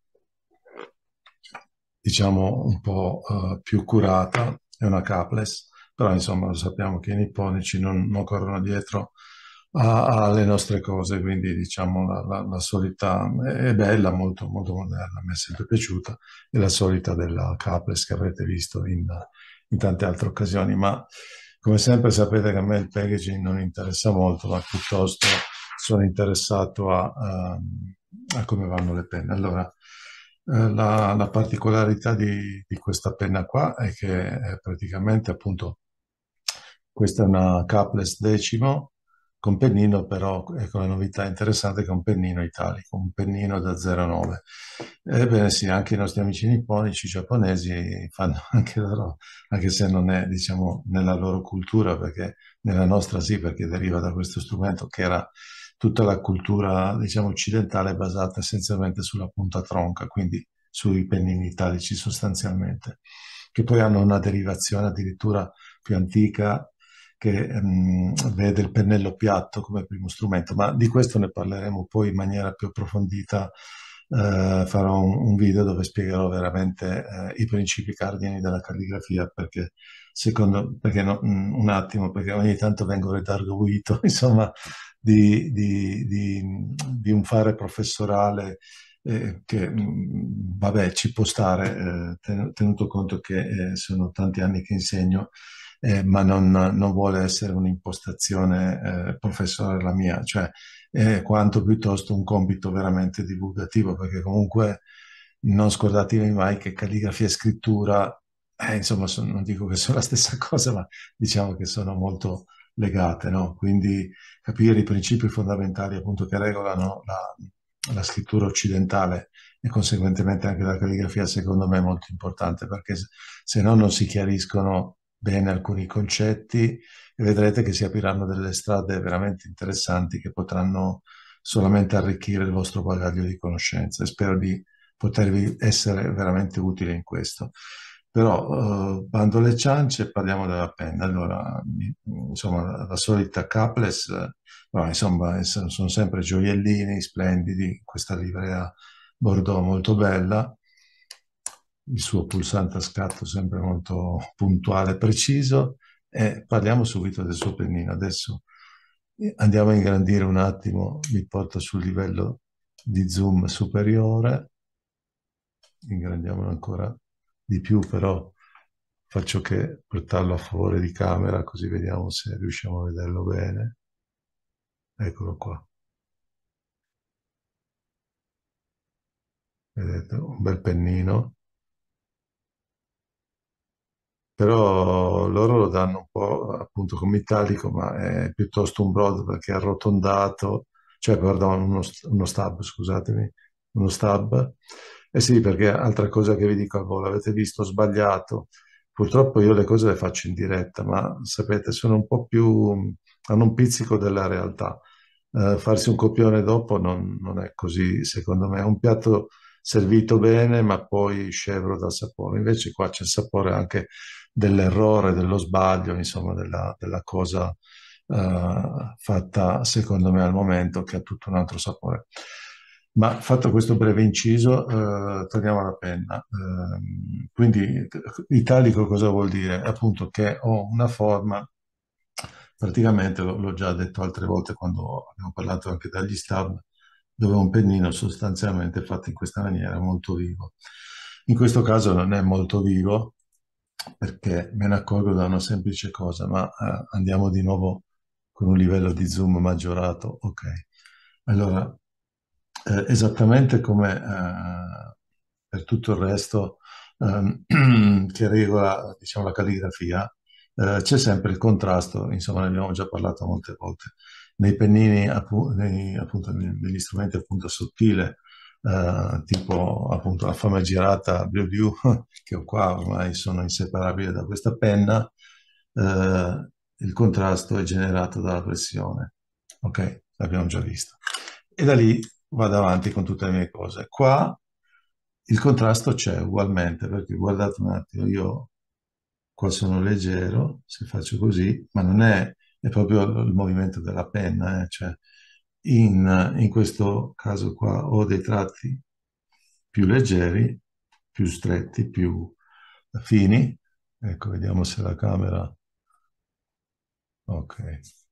[SPEAKER 5] diciamo, un po' più curata, è una capless, però insomma lo sappiamo che i nipponici non corrono dietro alle nostre cose, quindi diciamo la solita è bella, molto, molto moderna, mi è sempre piaciuta, è la solita della capless che avrete visto in tante altre occasioni, ma come sempre sapete che a me il packaging non interessa molto, ma piuttosto sono interessato a come vanno le penne. Allora, la particolarità di questa penna qua è che praticamente appunto questa è una capless decimo con pennino, però ecco la novità interessante che è un pennino italico, un pennino da 0,9. Ebbene sì, anche i nostri amici nipponici, giapponesi fanno anche loro, anche se non è diciamo nella loro cultura, perché nella nostra sì, perché deriva da questo strumento che era tutta la cultura, diciamo, occidentale basata essenzialmente sulla punta tronca, quindi sui pennini italici sostanzialmente, che poi hanno una derivazione addirittura più antica che vede il pennello piatto come primo strumento, ma di questo ne parleremo poi in maniera più approfondita. Farò un video dove spiegherò veramente i principi cardini della calligrafia, perché un attimo, perché ogni tanto vengo redarguito, insomma, di un fare professorale che, vabbè, ci può stare, tenuto conto che sono tanti anni che insegno, ma non vuole essere un'impostazione professorale la mia, cioè è quanto piuttosto un compito veramente divulgativo, perché comunque non scordatevi mai che calligrafia e scrittura, insomma, non dico che sono la stessa cosa, ma diciamo che sono molto legate, no? Quindi capire i principi fondamentali appunto che regolano la scrittura occidentale e conseguentemente anche la calligrafia, secondo me è molto importante, perché se no non si chiariscono bene alcuni concetti e vedrete che si apriranno delle strade veramente interessanti che potranno solamente arricchire il vostro bagaglio di conoscenze. E spero di potervi essere veramente utile in questo. Però, bando alle ciance, parliamo della penna. Allora, insomma, la solita capless, no, insomma, sono sempre gioiellini splendidi, questa livrea Bordeaux molto bella, il suo pulsante a scatto sempre molto puntuale e preciso, e parliamo subito del suo pennino. Adesso andiamo a ingrandire un attimo, mi porto sul livello di zoom superiore, ingrandiamolo ancora di più, però faccio che portarlo a favore di camera, così vediamo se riusciamo a vederlo bene. Eccolo qua. Vedete, un bel pennino. però loro lo danno un po' appunto come italico, ma è piuttosto un brodo perché è arrotondato, cioè, pardon, uno stab, scusatemi, uno stab. Eh sì, perché altra cosa che vi dico a voi, l'avete visto, ho sbagliato. Purtroppo io le cose le faccio in diretta, ma sapete, sono un po' più, hanno un pizzico della realtà. Farsi un copione dopo non è così, secondo me. È un piatto servito bene, ma poi scevro dal sapore. Invece qua c'è il sapore anche dell'errore, dello sbaglio, insomma, della cosa fatta, secondo me, al momento, che ha tutto un altro sapore. Ma fatto questo breve inciso, torniamo alla penna. Quindi, italico cosa vuol dire? Appunto che ho una forma, praticamente l'ho già detto altre volte quando abbiamo parlato anche dagli stab, dove ho un pennino sostanzialmente fatto in questa maniera, molto vivo. In questo caso non è molto vivo perché me ne accorgo da una semplice cosa, ma andiamo di nuovo con un livello di zoom maggiorato. Ok. Allora, esattamente come per tutto il resto che regola, diciamo, la calligrafia, c'è sempre il contrasto, insomma, ne abbiamo già parlato molte volte. Nei pennini, appunto, negli strumenti appunto sottile, tipo appunto la famiggerata Blue View che ho qua, ormai sono inseparabile da questa penna, il contrasto è generato dalla pressione. Ok, l'abbiamo già visto. E da lì vado avanti con tutte le mie cose. Qua il contrasto c'è ugualmente, perché guardate un attimo, io qua sono leggero, se faccio così, ma non è, è proprio il movimento della penna, cioè in questo caso qua ho dei tratti più leggeri, più stretti, più fini. Ecco, vediamo se la camera... Ok.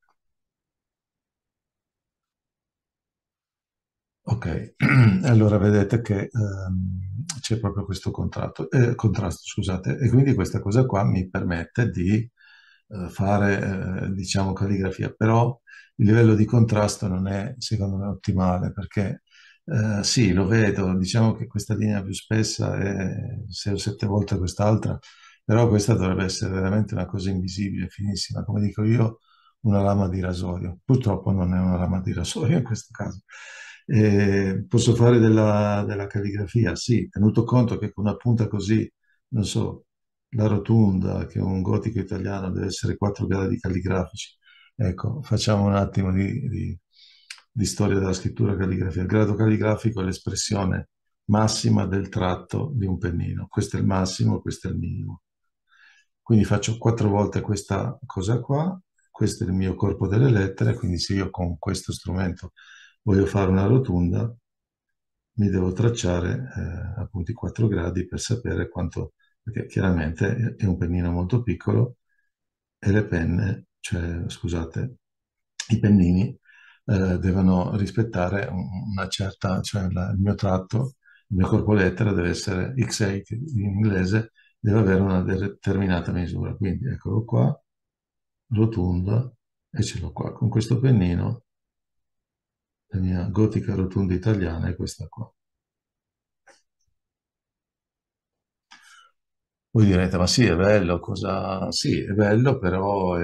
[SPEAKER 5] Ok, allora vedete che c'è proprio questo contrasto, scusate, e quindi questa cosa qua mi permette di fare, diciamo, calligrafia, però il livello di contrasto non è, secondo me, ottimale, perché sì, lo vedo, diciamo che questa linea più spessa è 6 o 7 volte quest'altra, però questa dovrebbe essere veramente una cosa invisibile, finissima, come dico io, una lama di rasoio. Purtroppo non è una lama di rasoio in questo caso. Posso fare della calligrafia? Sì, tenuto conto che con una punta così, non so, la rotonda, che è un gotico italiano, deve essere 4 gradi calligrafici. Ecco, facciamo un attimo di storia della scrittura calligrafia. Il grado calligrafico è l'espressione massima del tratto di un pennino. Questo è il massimo, questo è il minimo. Quindi faccio 4 volte questa cosa qua, questo è il mio corpo delle lettere, quindi se io con questo strumento voglio fare una rotonda, mi devo tracciare appunto i 4 gradi per sapere quanto, perché chiaramente è un pennino molto piccolo e le penne, cioè scusate, i pennini devono rispettare una certa, cioè il mio tratto, il mio corpo lettera deve essere X8 in inglese, deve avere una determinata misura. Quindi eccolo qua, rotonda, e ce l'ho qua. Con questo pennino, la mia gotica rotonda italiana è questa qua. Voi direte, ma sì, è bello, cosa... Sì, è bello, però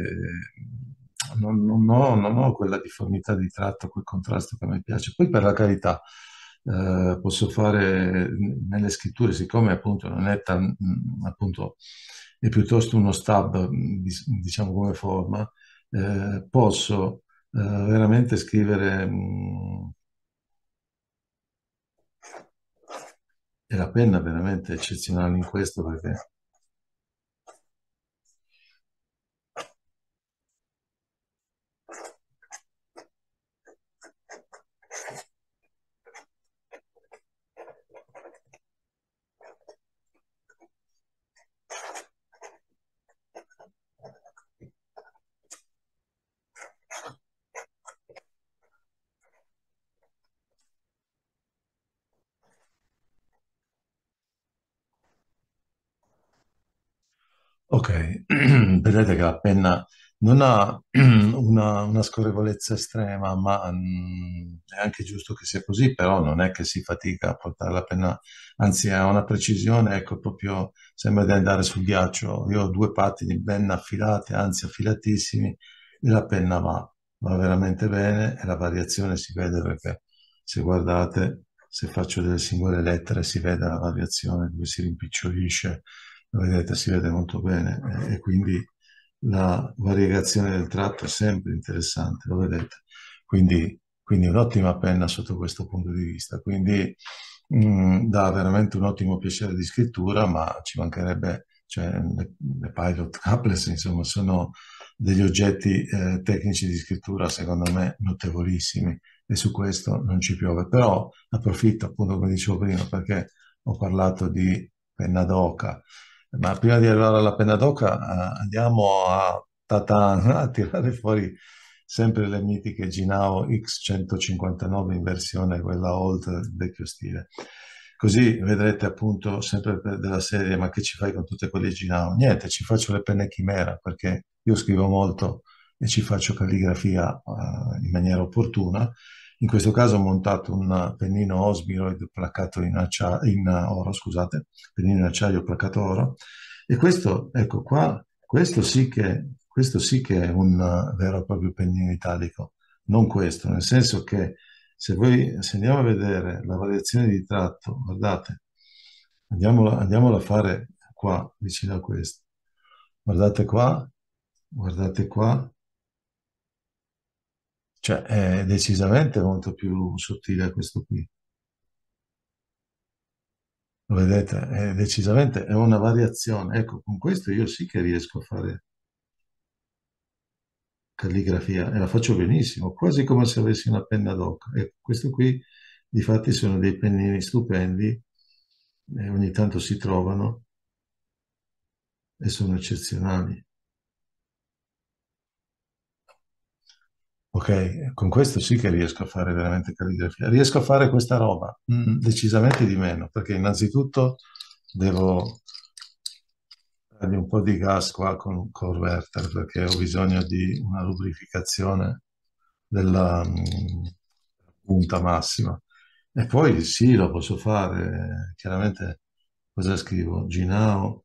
[SPEAKER 5] non ho quella difformità di tratto, quel contrasto che a me piace. Poi, per la carità, posso fare nelle scritture, siccome appunto non è appunto, è piuttosto uno stab, diciamo come forma, posso veramente scrivere, e la penna è veramente eccezionale in questo perché... Ok, vedete che la penna non ha una scorrevolezza estrema, ma è anche giusto che sia così, però non è che si fatica a portare la penna, anzi ha una precisione, ecco, proprio sembra di andare sul ghiaccio. Io ho due pattini ben affilati, anzi affilatissimi, e la penna va veramente bene e la variazione si vede perché se guardate, se faccio delle singole lettere si vede la variazione dove si rimpicciolisce, lo vedete, si vede molto bene e quindi la variegazione del tratto è sempre interessante, lo vedete. Quindi un'ottima penna sotto questo punto di vista. Quindi dà veramente un ottimo piacere di scrittura, ma ci mancherebbe, cioè le Pilot Couplers, insomma, sono degli oggetti tecnici di scrittura, secondo me, notevolissimi e su questo non ci piove. Però approfitto, appunto, come dicevo prima, perché ho parlato di penna d'oca, ma prima di arrivare alla penna d'oca, andiamo a tirare fuori sempre le mitiche Ginao X159 in versione quella old, vecchio stile. Così vedrete appunto sempre della serie, ma che ci fai con tutte quelle Ginao? Niente, ci faccio le penne chimera perché io scrivo molto e ci faccio calligrafia in maniera opportuna. In questo caso ho montato un pennino Osmiroid placato in oro, scusate, pennino in acciaio placato oro. E questo, ecco qua, questo sì che è un vero e proprio pennino italico, non questo, nel senso che se andiamo a vedere la variazione di tratto, guardate, andiamola a fare qua, vicino a questo. Guardate qua, cioè è decisamente molto più sottile questo qui. Lo vedete? È decisamente è una variazione. Ecco, con questo io sì che riesco a fare calligrafia e la faccio benissimo, quasi come se avessi una penna d'oca. E questo qui, difatti, sono dei pennini stupendi e ogni tanto si trovano e sono eccezionali. Ok, con questo sì che riesco a fare veramente calligrafia. Riesco a fare questa roba, decisamente di meno, perché innanzitutto devo dargli un po' di gas qua con un converter, perché ho bisogno di una lubrificazione della punta massima. E poi sì, lo posso fare, chiaramente cosa scrivo? Ginao,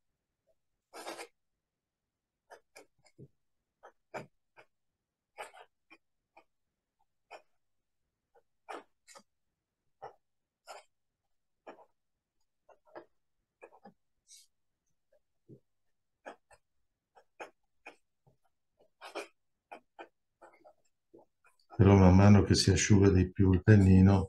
[SPEAKER 5] però man mano che si asciuga di più il pennino,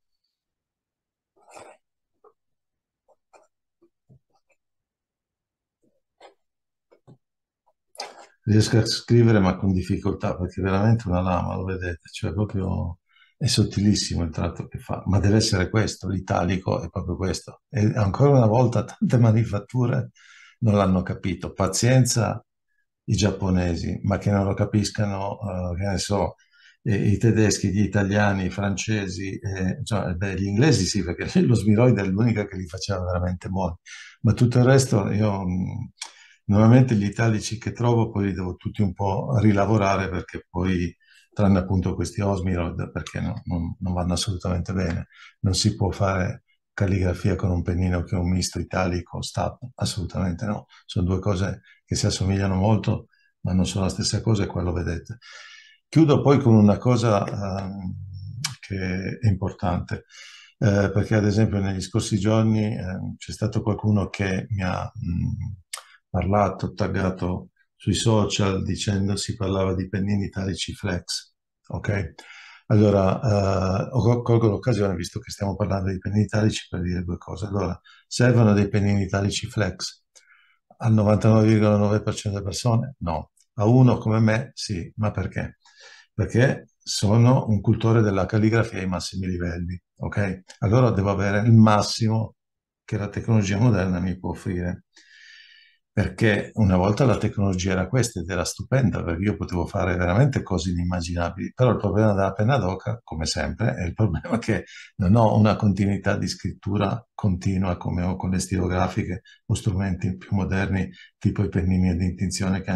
[SPEAKER 5] riesco a scrivere ma con difficoltà perché è veramente una lama, lo vedete, cioè proprio è sottilissimo il tratto che fa, ma deve essere questo, l'italico è proprio questo. E ancora una volta tante manifatture non l'hanno capito. Pazienza i giapponesi, ma che non lo capiscano, che ne so, i tedeschi, gli italiani, i francesi, cioè, beh, gli inglesi sì, perché lo Smiroide è l'unica che li faceva veramente buoni, ma tutto il resto io normalmente gli italici che trovo poi li devo tutti un po' rilavorare perché poi, tranne appunto questi Osmirod, perché non vanno assolutamente bene. Non si può fare calligrafia con un pennino che è un misto italico, stab, assolutamente no. Sono due cose che si assomigliano molto, ma non sono la stessa cosa e qua lo vedete. Chiudo poi con una cosa che è importante, perché ad esempio negli scorsi giorni c'è stato qualcuno che mi ha parlato, taggato sui social dicendo si parlava di pennini italici flex, ok? Allora, colgo l'occasione, visto che stiamo parlando di pennini italici, per dire due cose. Allora, servono dei pennini italici flex al 99,9% delle persone? No. A uno come me, sì. Ma perché? Perché sono un cultore della calligrafia ai massimi livelli, ok? Allora devo avere il massimo che la tecnologia moderna mi può offrire. Perché una volta la tecnologia era questa ed era stupenda, perché io potevo fare veramente cose inimmaginabili, però il problema della penna d'oca, come sempre, è il problema che non ho una continuità di scrittura continua come ho con le stilografiche o strumenti più moderni, tipo i pennini ad intinzione che hanno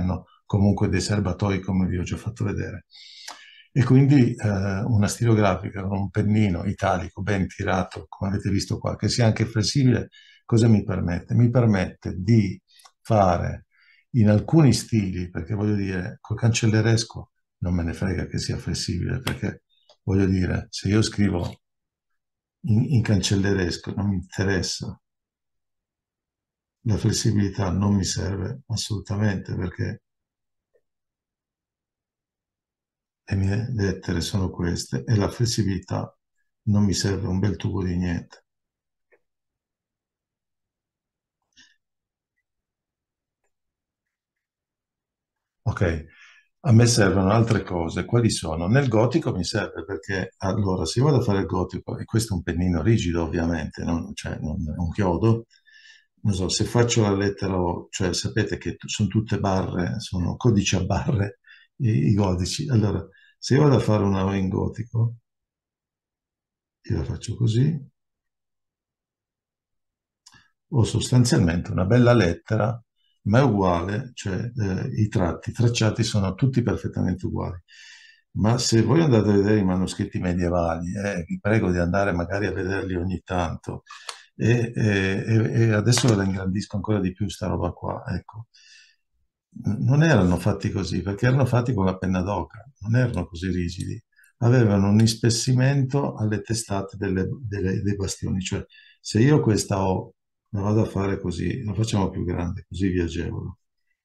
[SPEAKER 5] comunque dei serbatoi come vi ho già fatto vedere. E quindi una stilografica con un pennino italico ben tirato, come avete visto qua, che sia anche flessibile, cosa mi permette? Mi permette di fare in alcuni stili, perché voglio dire, col cancelleresco non me ne frega che sia flessibile, perché voglio dire, se io scrivo in cancelleresco non mi interessa, la flessibilità non mi serve assolutamente perché le mie lettere sono queste e la flessibilità non mi serve un bel tubo di niente. Ok, a me servono altre cose. Quali sono? Nel gotico mi serve perché allora se io vado a fare il gotico, e questo è un pennino rigido ovviamente, cioè non è un chiodo, non so, se faccio la lettera O, cioè sapete che sono tutte barre, sono codici a barre i codici. Allora, se io vado a fare una O in gotico, io la faccio così, o sostanzialmente una bella lettera, ma è uguale, cioè i tratti tracciati sono tutti perfettamente uguali. Ma se voi andate a vedere i manoscritti medievali, vi prego di andare magari a vederli ogni tanto, e adesso ve la ingrandisco ancora di più sta roba qua, ecco. Non erano fatti così, perché erano fatti con la penna d'oca, non erano così rigidi. Avevano un ispessimento alle testate dei bastioni, cioè se io questa O la vado a fare così, la facciamo più grande, così vi agevolo.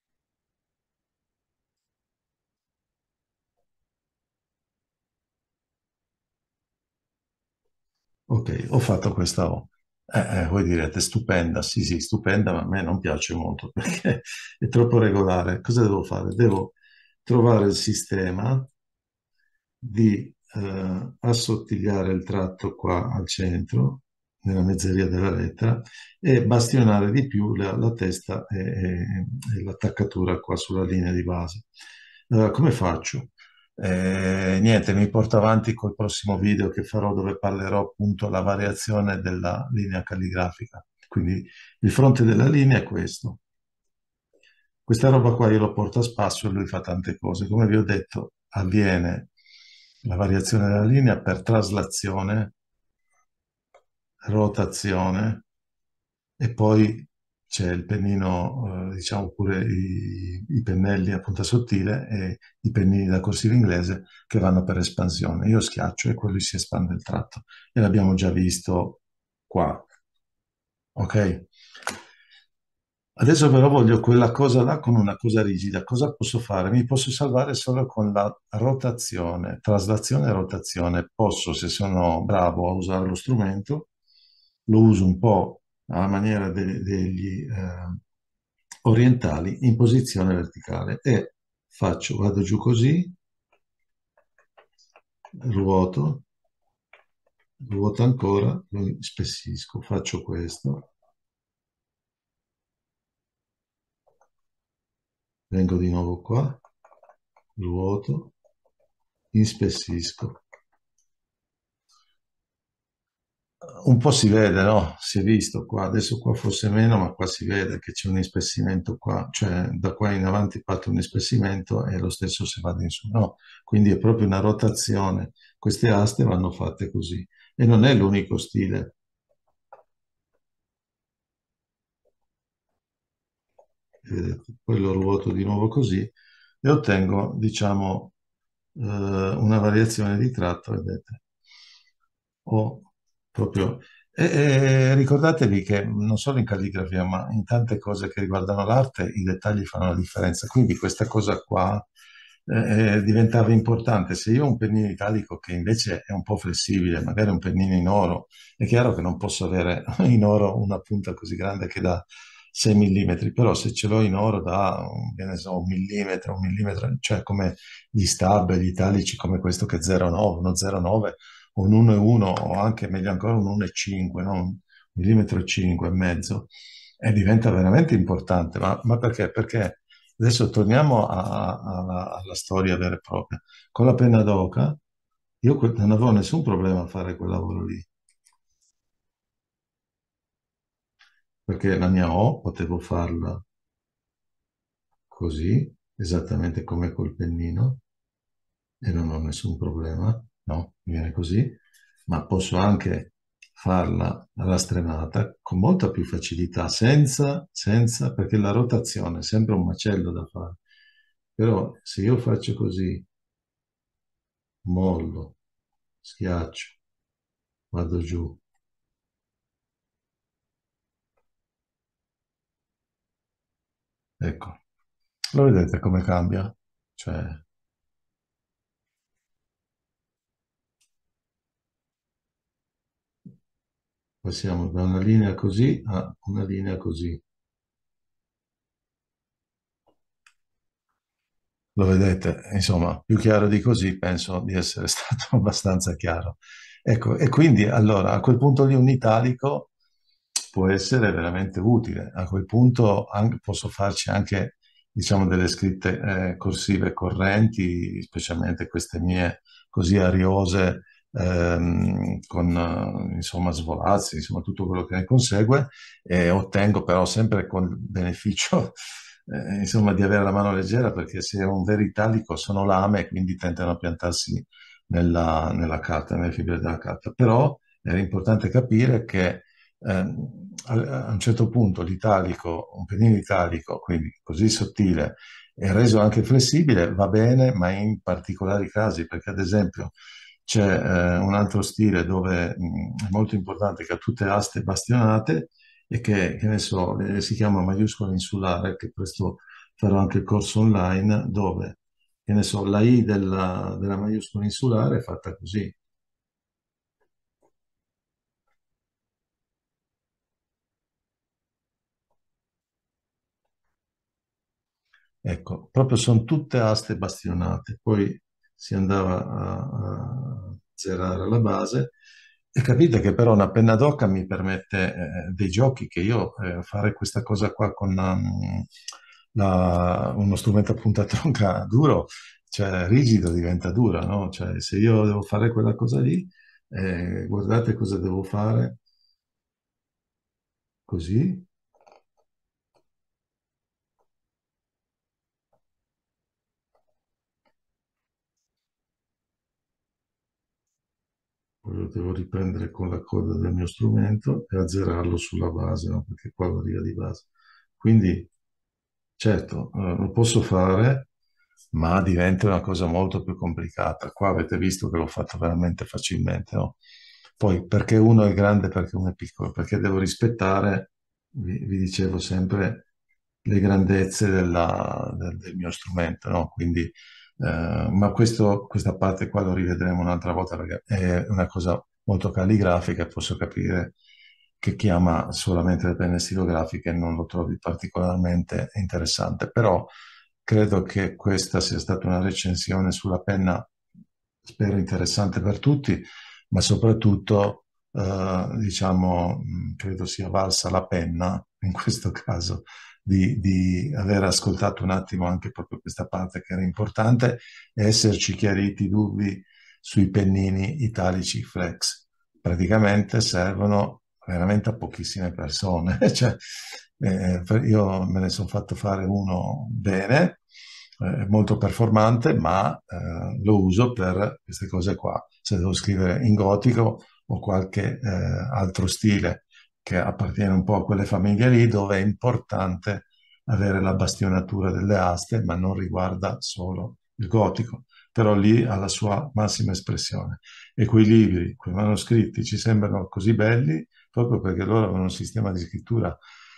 [SPEAKER 5] Ok, ho fatto questa O. Voi direte, stupenda, sì, sì, stupenda, ma a me non piace molto perché è troppo regolare. Cosa devo fare? Devo trovare il sistema di assottigliare il tratto qua al centro, nella mezzeria della lettera, e bastionare di più la testa e l'attaccatura qua sulla linea di base. Allora, come faccio? Niente, mi porto avanti col prossimo video che farò dove parlerò appunto la variazione della linea calligrafica. Quindi il fronte della linea è questo. Questa roba qua io lo porto a spasso e lui fa tante cose. Come vi ho detto, avviene la variazione della linea per traslazione, rotazione e poi c'è il pennino, diciamo pure i pennelli a punta sottile e i pennini da corsivo inglese che vanno per espansione. Io schiaccio e quello si espande il tratto e l'abbiamo già visto qua, ok? Adesso però voglio quella cosa là con una cosa rigida. Cosa posso fare? Mi posso salvare solo con la rotazione, traslazione e rotazione. Posso, se sono bravo a usare lo strumento, lo uso un po' alla maniera degli orientali in posizione verticale e vado giù così, ruoto, ruoto ancora, lo spessisco, faccio questo, vengo di nuovo qua, ruoto, inspessisco. Un po' si vede, no? Si è visto qua, adesso qua forse meno, ma qua si vede che c'è un ispessimento qua, cioè da qua in avanti parte un ispessimento e lo stesso se vado in su, no? Quindi è proprio una rotazione. Queste aste vanno fatte così e non è l'unico stile. Vedete? Poi lo ruoto di nuovo così e ottengo, diciamo, una variazione di tratto, vedete? O proprio... ricordatevi che non solo in calligrafia, ma in tante cose che riguardano l'arte, i dettagli fanno la differenza. Quindi questa cosa qua diventava importante. Se io ho un pennino italico che invece è un po' flessibile, magari un pennino in oro, è chiaro che non posso avere in oro una punta così grande che da 6 mm, però se ce l'ho in oro da, che ne so, un millimetro, cioè come gli stab, gli italici come questo che è 0,9, uno 0,9 un 1,1 o anche meglio ancora un 1,5, no? Un millimetro e 5 e mezzo, e diventa veramente importante. Ma perché? Perché adesso torniamo alla storia vera e propria. Con la penna d'oca io non avevo nessun problema a fare quel lavoro lì, perché la mia O potevo farla così, esattamente come col pennino e non ho nessun problema, no, mi viene così, ma posso anche farla rastrenata con molta più facilità, perché la rotazione è sempre un macello da fare. Però se io faccio così, mollo, schiaccio, vado giù, ecco, lo vedete come cambia? Cioè, passiamo da una linea così a una linea così. Lo vedete? Insomma, più chiaro di così penso di essere stato abbastanza chiaro. Ecco, e quindi allora a quel punto lì un italico può essere veramente utile. A quel punto posso farci anche, diciamo, delle scritte corsive correnti, specialmente queste mie così ariose, con insomma svolazzi, insomma tutto quello che ne consegue, e ottengo però sempre con il beneficio insomma, di avere la mano leggera, perché se è un vero italico sono lame, quindi tentano a piantarsi nella carta, nelle fibre della carta. Però era importante capire che a un certo punto l'italico, un pennino italico, quindi così sottile e reso anche flessibile, va bene, ma in particolari casi, perché ad esempio c'è un altro stile dove è molto importante che ha tutte aste bastionate e che ne so, si chiama maiuscola insulare, che questo farò anche il corso online, dove, che ne so, la I della maiuscola insulare è fatta così. Ecco, proprio sono tutte aste bastionate, poi si andava a zerare la base e capite che però una penna d'oca mi permette dei giochi che io fare questa cosa qua con uno strumento a punta tronca duro, cioè rigido diventa dura, no? Cioè se io devo fare quella cosa lì, guardate cosa devo fare così. Poi lo devo riprendere con la coda del mio strumento e azzerarlo sulla base, no? Perché qua va via di base. Quindi, certo, lo posso fare, ma diventa una cosa molto più complicata. Qua avete visto che l'ho fatto veramente facilmente, no? Poi, perché uno è grande, perché uno è piccolo, perché devo rispettare, vi dicevo sempre, le grandezze del mio strumento, no? Quindi, ma questa parte qua lo rivedremo un'altra volta perché è una cosa molto calligrafica e posso capire che chi ama solamente le penne stilografiche non lo trovi particolarmente interessante, però credo che questa sia stata una recensione sulla penna, spero interessante per tutti, ma soprattutto, diciamo, credo sia valsa la penna, in questo caso, di aver ascoltato un attimo anche proprio questa parte che era importante e esserci chiariti i dubbi sui pennini italici flex. Praticamente servono veramente a pochissime persone. Cioè, io me ne sono fatto fare uno bene, molto performante, ma lo uso per queste cose qua. Se devo scrivere in gotico o qualche altro stile che appartiene un po' a quelle famiglie lì, dove è importante avere la bastionatura delle aste, ma non riguarda solo il gotico, però lì ha la sua massima espressione. E quei libri, quei manoscritti ci sembrano così belli proprio perché loro avevano un sistema di scrittura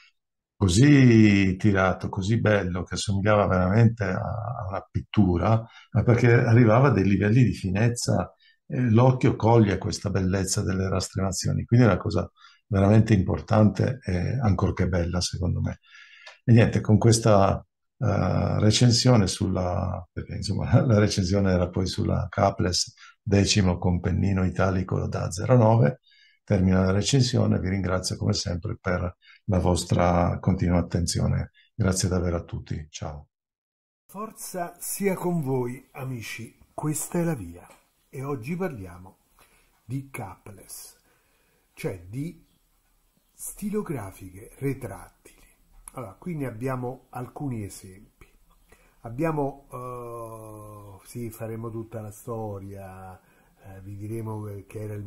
[SPEAKER 5] così tirato, così bello, che assomigliava veramente a una pittura, ma perché arrivava a dei livelli di finezza, l'occhio coglie questa bellezza delle rastremazioni, quindi è una cosa veramente importante e ancorché bella, secondo me. E niente, con questa recensione perché insomma la recensione era poi sulla Caples decimo con pennino italico da 09, termina la recensione, vi ringrazio come sempre per la vostra continua attenzione. Grazie davvero a tutti, ciao.
[SPEAKER 6] Forza sia con voi, amici, questa è la via. E oggi parliamo di capless, cioè di stilografiche retrattili. Allora, qui ne abbiamo alcuni esempi. Sì, faremo tutta la storia, vi diremo che era il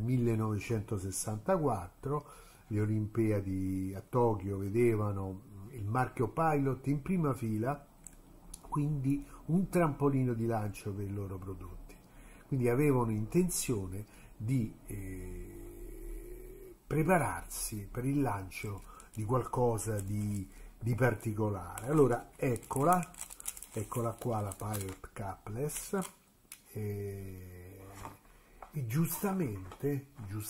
[SPEAKER 6] 1964, le Olimpiadi a Tokyo vedevano il marchio Pilot in prima fila, quindi un trampolino di lancio per i loro prodotti. Quindi avevano intenzione di prepararsi per il lancio di qualcosa di particolare. Allora, eccola qua la Pilot Capless, e giustamente,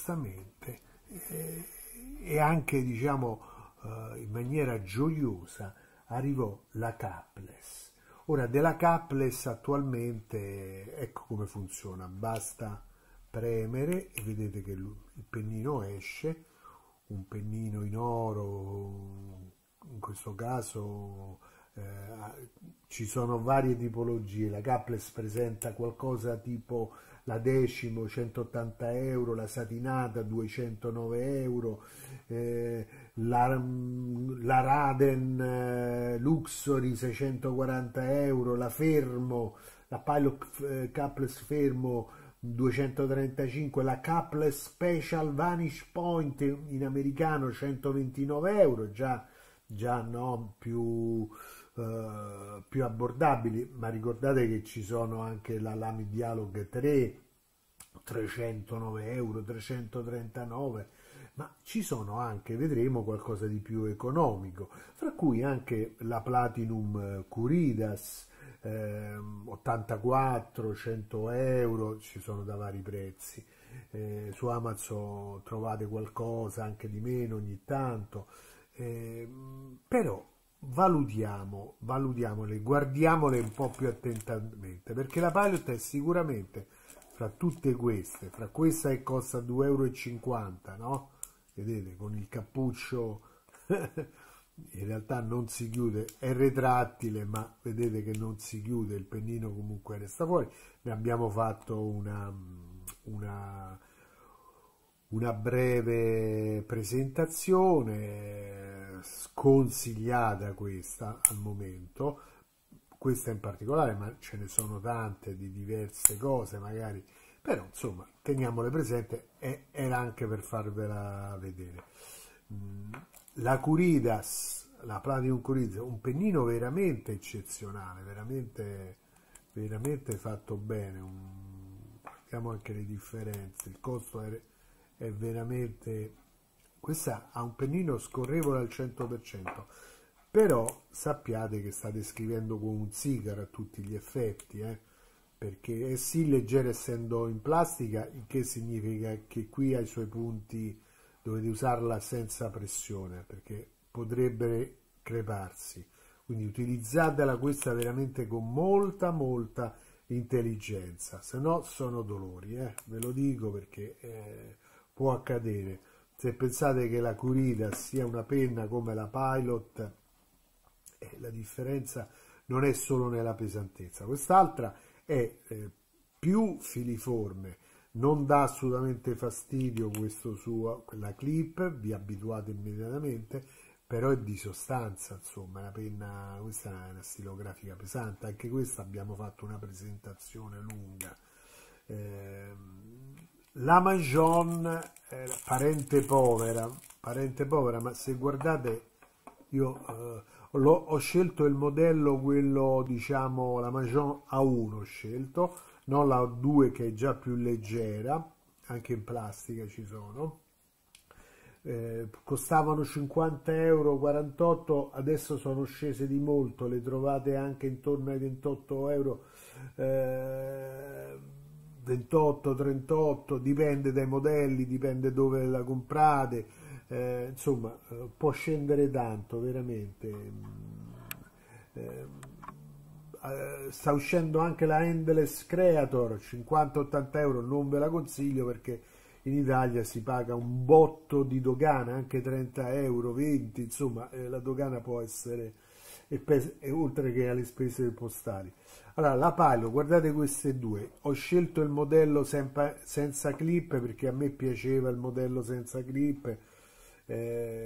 [SPEAKER 6] e anche diciamo in maniera gioiosa arrivò la Capless. Ora, della Capless attualmente ecco come funziona: basta premere e vedete che il pennino esce, un pennino in oro, in questo caso ci sono varie tipologie. La Capless presenta qualcosa tipo la Decimo 180 euro, la Satinata 209 euro, la Raden Luxury 640 euro, la Fermo, la Pilot Capless Fermo 235, la Capless Special Vanish Point in americano 129 euro, già no, più abbordabili, ma ricordate che ci sono anche la Lamy Dialog 3, 309 euro, 339, ma ci sono anche, vedremo, qualcosa di più economico, fra cui anche la Platinum Curidas 84, 100 euro, ci sono da vari prezzi. Su Amazon trovate qualcosa anche di meno ogni tanto, però valutiamole, guardiamole un po' più attentamente, perché la Pilot è sicuramente fra tutte queste, fra questa che costa 2,50 euro, no? Vedete, con il cappuccio in realtà non si chiude, è retrattile, ma vedete che non si chiude, il pennino comunque resta fuori. Ne abbiamo fatto una breve presentazione, sconsigliata questa al momento, questa in particolare, ma ce ne sono tante di diverse cose magari, però insomma teniamole presente, era anche per farvela vedere. La Curidas, la Platinum Curidas, un pennino veramente eccezionale, veramente fatto bene. Guardiamo anche le differenze, il costo è veramente... Questa ha un pennino scorrevole al 100%, però sappiate che state scrivendo con un sigaro a tutti gli effetti, perché è sì leggera essendo in plastica, il che significa che qui ai suoi punti dovete usarla senza pressione, perché potrebbe creparsi. Quindi utilizzatela questa veramente con molta intelligenza, se no sono dolori, ve lo dico, perché può accadere. Se pensate che la Curidas sia una penna come la Pilot, la differenza non è solo nella pesantezza. Quest'altra è più filiforme, non dà assolutamente fastidio questo suo, la clip, vi abituate immediatamente, però è di sostanza, insomma, la penna, questa è una stilografica pesante, anche questa abbiamo fatto una presentazione lunga. La Majon, parente povera, ma se guardate, io ho scelto il modello, quello diciamo, la Majon A1 ho scelto, non la A2 che è già più leggera, anche in plastica ci sono. Costavano 50 euro, 48, adesso sono scese di molto, le trovate anche intorno ai 28 euro, 28, 38, dipende dai modelli, dipende dove la comprate, insomma può scendere tanto veramente. Sta uscendo anche la Endless Creator, 50-80 euro, non ve la consiglio perché in Italia si paga un botto di dogana, anche 30 euro, 20, insomma la dogana può essere, e oltre che alle spese postali. Allora, la Pilot, guardate queste due, ho scelto il modello senza clip perché a me piaceva il modello senza clip,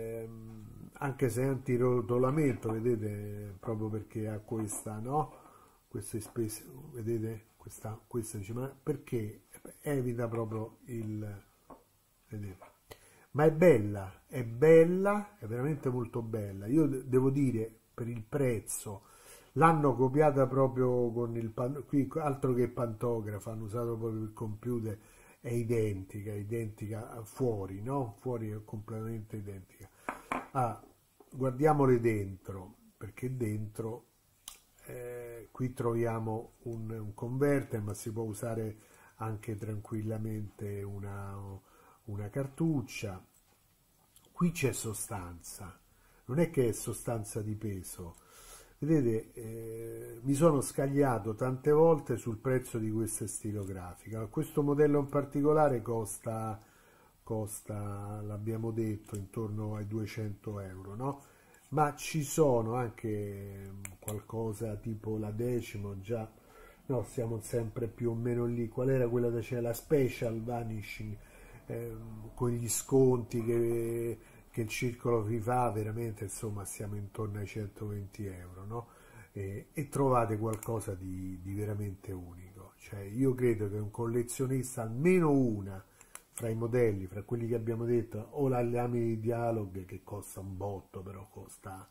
[SPEAKER 6] anche se è antirotolamento, vedete, proprio perché ha questa, no? queste spese, vedete, questa dice, ma perché? Evita proprio il... vedete? Ma è bella, è veramente molto bella. Io devo dire, per il prezzo, l'hanno copiata proprio con il qui altro che pantografa, hanno usato proprio il computer, è identica fuori, no? Fuori è completamente identica. Ah, guardiamole dentro, perché dentro qui troviamo un converter, ma si può usare anche tranquillamente una cartuccia. Qui c'è sostanza, non è che è sostanza di peso. Vedete, mi sono scagliato tante volte sul prezzo di questa stilografica. Questo modello in particolare costa, l'abbiamo detto, intorno ai 200 euro, no? Ma ci sono anche qualcosa tipo la Decimo, già, no, siamo sempre più o meno lì. Qual era quella che c'è? La Special Vanishing, con gli sconti che il circolo vi fa, veramente, insomma, siamo intorno ai 120 euro, no? E trovate qualcosa di veramente unico. Cioè, io credo che un collezionista, almeno una, fra i modelli, fra quelli che abbiamo detto, o la Lamy di Dialog, che costa un botto, però costa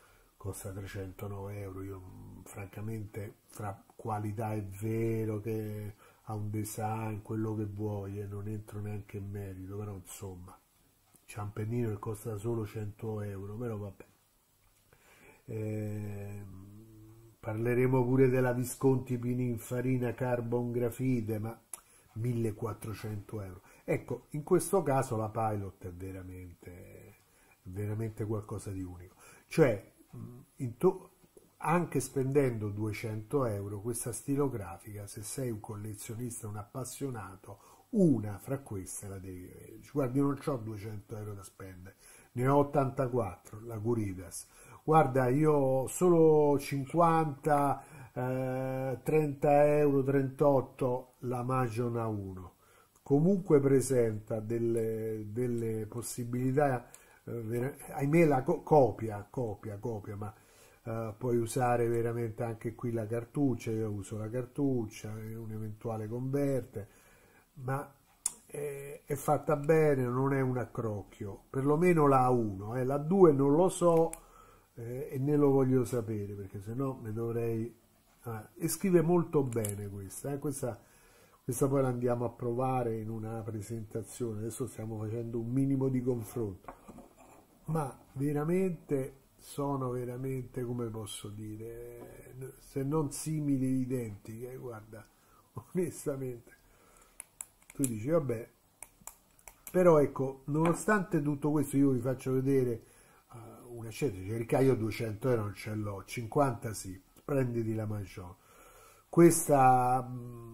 [SPEAKER 6] 309 euro, io francamente, fra qualità è vero che ha un design, quello che vuoi, e non entro neanche in merito, però insomma, c'è un pennino che costa solo 100 euro, però vabbè. Parleremo pure della Visconti Pininfarina Carbon Grafite, ma 1400 euro. Ecco, in questo caso la Pilot è veramente qualcosa di unico. Cioè, anche spendendo 200 euro, questa stilografica, se sei un collezionista, un appassionato, una fra queste la devi avere. Guarda, io non ho 200 euro da spendere, ne ho 84, la Curidas. Guarda, io ho solo 50, 30 euro, 38, la Magion A1. Comunque presenta delle possibilità, ahimè la copia, ma puoi usare veramente anche qui la cartuccia. Io uso la cartuccia, un eventuale converter, ma è fatta bene, non è un accrocchio, perlomeno la A1, la 2 non lo so, e ne lo voglio sapere, perché se no ne dovrei... e scrive molto bene questa poi la andiamo a provare in una presentazione. Adesso stiamo facendo un minimo di confronto, ma veramente sono veramente, come posso dire, se non simili, identiche. Guarda, onestamente tu dici vabbè, però ecco, nonostante tutto questo, io vi faccio vedere una scelta. Cioè, io 200 euro non ce l'ho, 50 sì, prenditi la Magion. Questa,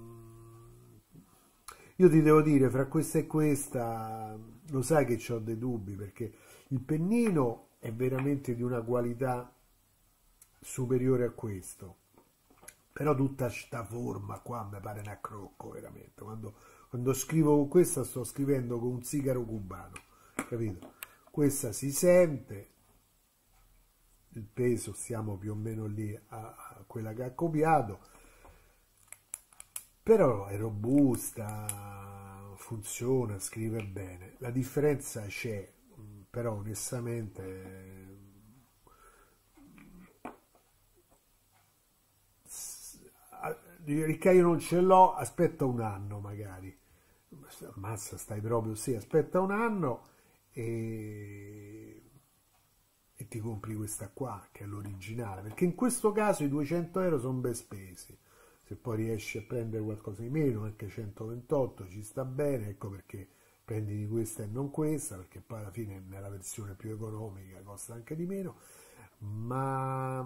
[SPEAKER 6] io ti devo dire, fra questa e questa, lo sai che ho dei dubbi, perché il pennino è veramente di una qualità superiore a questo, però tutta sta forma qua mi pare un accrocco, veramente. Quando scrivo con questa sto scrivendo con un sigaro cubano, capito? Questa si sente, il peso siamo più o meno lì a quella che ha copiato, però è robusta, funziona, scrive bene. La differenza c'è, però onestamente Ricca, io non ce l'ho, aspetta un anno magari, ammazza, stai proprio, sì, aspetta un anno e ti compri questa qua che è l'originale, perché in questo caso i 200 euro sono ben spesi. Se poi riesci a prendere qualcosa di meno, anche 128 ci sta bene, ecco perché prendi di questa e non questa, perché poi alla fine nella versione più economica costa anche di meno. Ma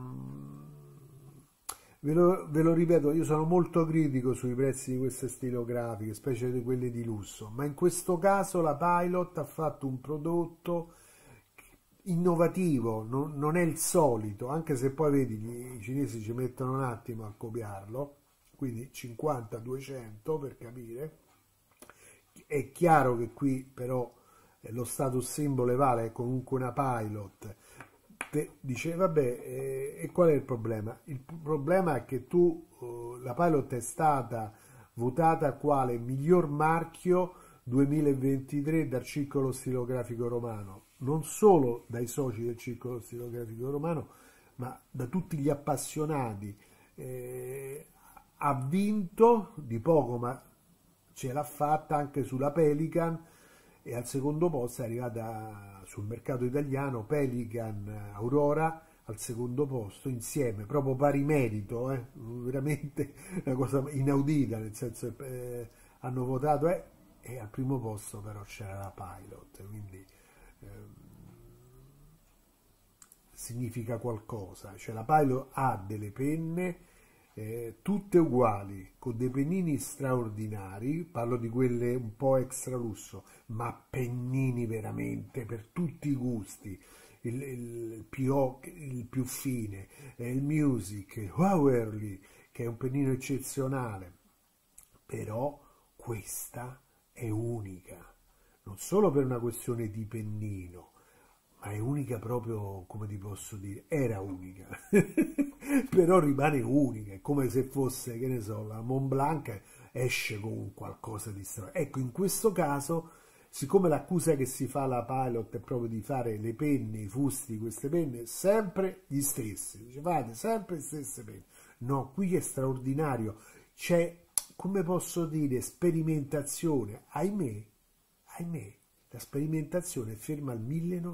[SPEAKER 6] ve lo ripeto, io sono molto critico sui prezzi di queste stilografiche, specie di quelle di lusso, ma in questo caso la Pilot ha fatto un prodotto innovativo, non è il solito, anche se poi vedi i cinesi ci mettono un attimo a copiarlo, quindi 50-200 per capire. È chiaro che qui però lo status symbol vale, è comunque una Pilot, dice, vabbè, e qual è il problema? Il problema è che la Pilot è stata votata quale miglior marchio 2023 dal Circolo Stilografico Romano, non solo dai soci del Circolo Stilografico Romano, ma da tutti gli appassionati. Ha vinto di poco, ma ce l'ha fatta anche sulla Pelican, e al secondo posto è arrivata sul mercato italiano Pelican Aurora al secondo posto, insieme, proprio pari merito, veramente una cosa inaudita, nel senso che hanno votato, e al primo posto però c'era la Pilot, quindi significa qualcosa. Cioè la Pilot ha delle penne tutte uguali, con dei pennini straordinari, parlo di quelle un po' extra lusso, ma pennini veramente per tutti i gusti, il più fine, il Music, Hourly, che è un pennino eccezionale, però questa è unica, non solo per una questione di pennino, ma è unica proprio, come ti posso dire, era unica, però rimane unica, è come se fosse, che ne so, la Mont Blanc esce con qualcosa di strano. Ecco, in questo caso, siccome l'accusa che si fa alla Pilot è proprio di fare le penne, i fusti di queste penne, sempre gli stessi, dice, fate sempre le stesse penne. No, qui è straordinario, c'è, come posso dire, sperimentazione, ahimè, la sperimentazione è ferma al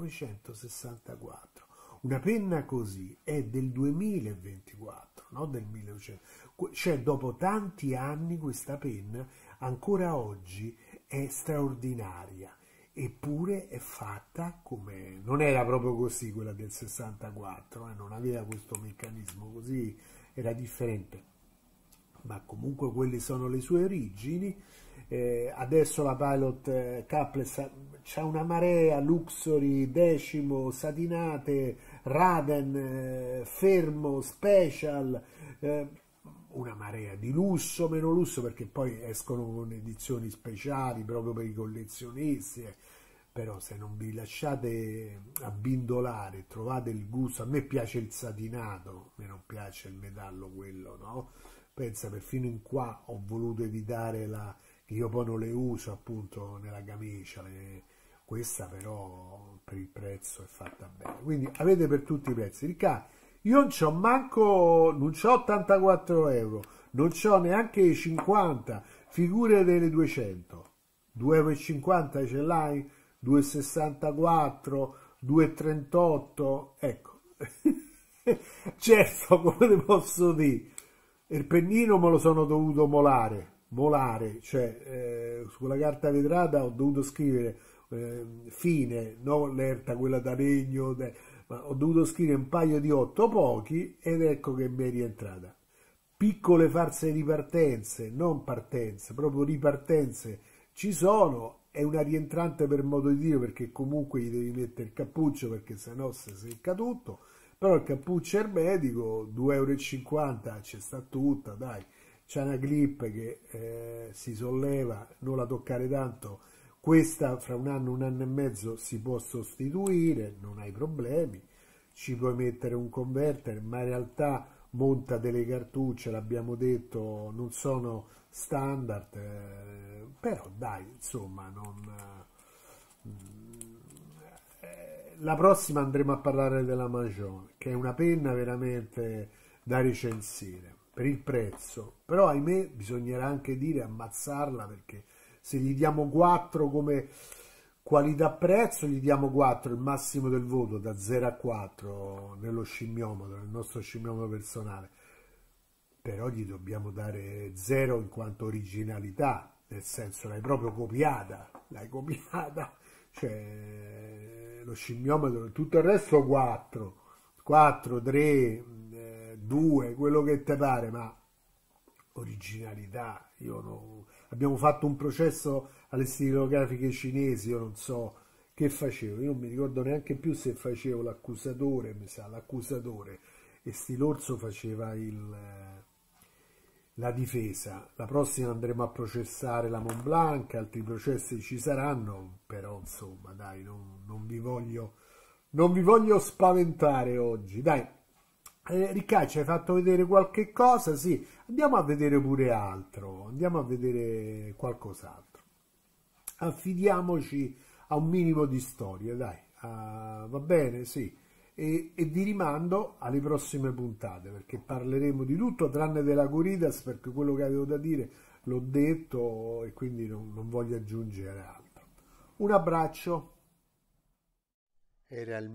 [SPEAKER 6] 1964. Una penna così è del 2024, non del 1900. Cioè, dopo tanti anni questa penna ancora oggi è straordinaria, eppure è fatta come... Non era proprio così quella del 64, non aveva questo meccanismo così, era differente. Ma comunque quelle sono le sue origini. Adesso la Pilot Capless c'ha una marea, Luxury, Decimo, Satinate, Raden, Fermo, Special, una marea di lusso, meno lusso, perché poi escono con edizioni speciali proprio per i collezionisti, però se non vi lasciate abbindolare, trovate il gusto. A me piace il satinato, a me non piace il metallo quello, no? Pensa, perfino in qua ho voluto evitare che io poi non le uso appunto nella camicia, questa però per il prezzo è fatta bene, quindi avete per tutti i prezzi. Riccardo, io non c'ho manco, non c'ho 84 euro, non c'ho neanche i 50, figure delle 200, 2,50 euro ce l'hai, 2,64, 2,38, ecco. Certo, come te posso dire, il pennino me lo sono dovuto molare, cioè sulla carta vetrata ho dovuto scrivere fine, non l'erta quella da legno, ma ho dovuto scrivere un paio di 8 pochi, ed ecco che mi è rientrata. Piccole false ripartenze, non partenze, proprio ripartenze ci sono, è una rientrante per modo di dire, perché comunque gli devi mettere il cappuccio perché sennò si secca tutto, però il cappuccio ermetico 2,50 euro ci sta tutta, dai. C'è una clip che si solleva, non la toccare tanto, questa fra un anno e mezzo si può sostituire, non hai problemi, ci puoi mettere un converter, ma in realtà monta delle cartucce, l'abbiamo detto, non sono standard, però dai, insomma, la prossima andremo a parlare della Majon, che è una penna veramente da recensire per il prezzo, però ahimè bisognerà anche dire ammazzarla, perché se gli diamo 4 come qualità prezzo, gli diamo 4, il massimo del voto da 0 a 4 nello scimmiometro, nel nostro scimmiometro personale, però gli dobbiamo dare 0 in quanto originalità, nel senso l'hai proprio copiata, cioè lo scimmiometro, tutto il resto 4, 3, 2, quello che te pare, ma originalità, io non... Abbiamo fatto un processo alle stilografiche cinesi, io non so che facevo, io non mi ricordo neanche più se facevo l'accusatore, mi sa, l'accusatore, e Stilorso faceva la difesa. La prossima andremo a processare la Mont Blanc, altri processi ci saranno, però insomma dai, non vi voglio non vi voglio spaventare oggi, dai. Riccardo, ci hai fatto vedere qualche cosa? Sì, andiamo a vedere pure altro, andiamo a vedere qualcos'altro. Affidiamoci a un minimo di storia, dai. Va bene, sì. E vi rimando alle prossime puntate, perché parleremo di tutto tranne della Curidas, perché quello che avevo da dire l'ho detto e quindi non voglio aggiungere altro. Un abbraccio. Era il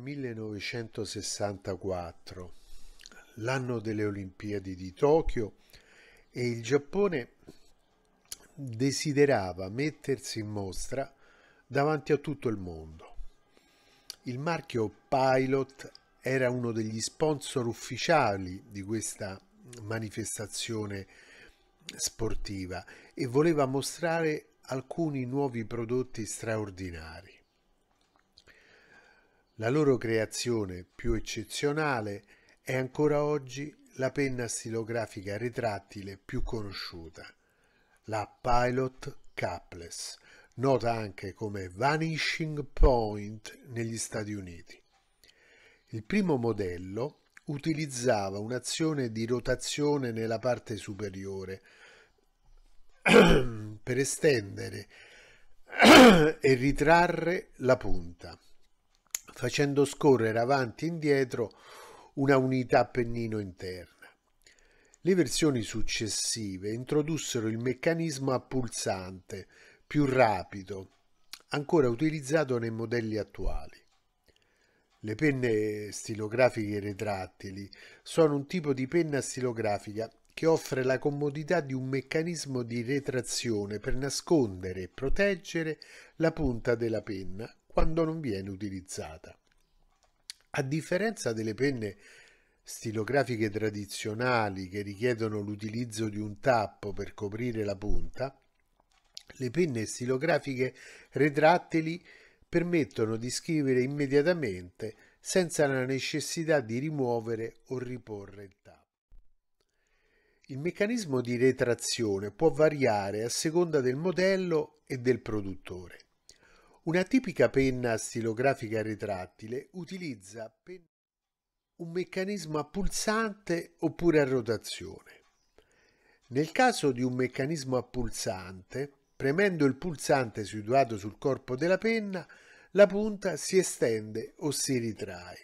[SPEAKER 6] 1964, l'anno delle Olimpiadi di Tokyo, e il Giappone desiderava mettersi in mostra davanti a tutto il mondo. Il marchio Pilot era uno degli sponsor ufficiali di questa manifestazione sportiva e voleva mostrare alcuni nuovi prodotti straordinari. La loro creazione più eccezionale è ancora oggi la penna stilografica retrattile più conosciuta, la Pilot Capless, nota anche come Vanishing Point negli Stati Uniti. Il primo modello utilizzava un'azione di rotazione nella parte superiore per estendere e ritrarre la punta, facendo scorrere avanti e indietro una unità pennino interna. Le versioni successive introdussero il meccanismo a pulsante, più rapido, ancora utilizzato nei modelli attuali. Le penne stilografiche retrattili sono un tipo di penna stilografica che offre la comodità di un meccanismo di retrazione per nascondere e proteggere la punta della penna quando non viene utilizzata. A differenza delle penne stilografiche tradizionali che richiedono l'utilizzo di un tappo per coprire la punta, le penne stilografiche retrattili permettono di scrivere immediatamente senza la necessità di rimuovere o riporre il tappo. Il meccanismo di retrazione può variare a seconda del modello e del produttore. Una tipica penna stilografica retrattile utilizza un meccanismo a pulsante oppure a rotazione. Nel caso di un meccanismo a pulsante, premendo il pulsante situato sul corpo della penna, la punta si estende o si ritrae.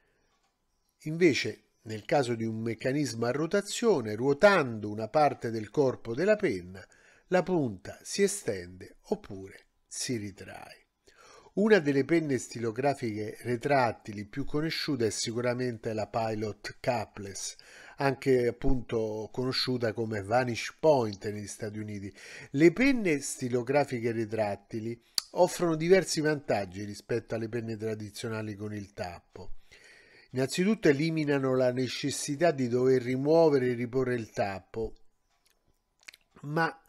[SPEAKER 6] Invece, nel caso di un meccanismo a rotazione, ruotando una parte del corpo della penna, la punta si estende oppure si ritrae. Una delle penne stilografiche retrattili più conosciute è sicuramente la Pilot Capless, anche appunto conosciuta come Vanish Point negli Stati Uniti. Le penne stilografiche retrattili offrono diversi vantaggi rispetto alle penne tradizionali con il tappo. Innanzitutto eliminano la necessità di dover rimuovere e riporre il tappo, ma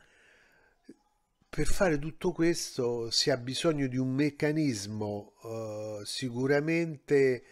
[SPEAKER 6] per fare tutto questo si ha bisogno di un meccanismo sicuramente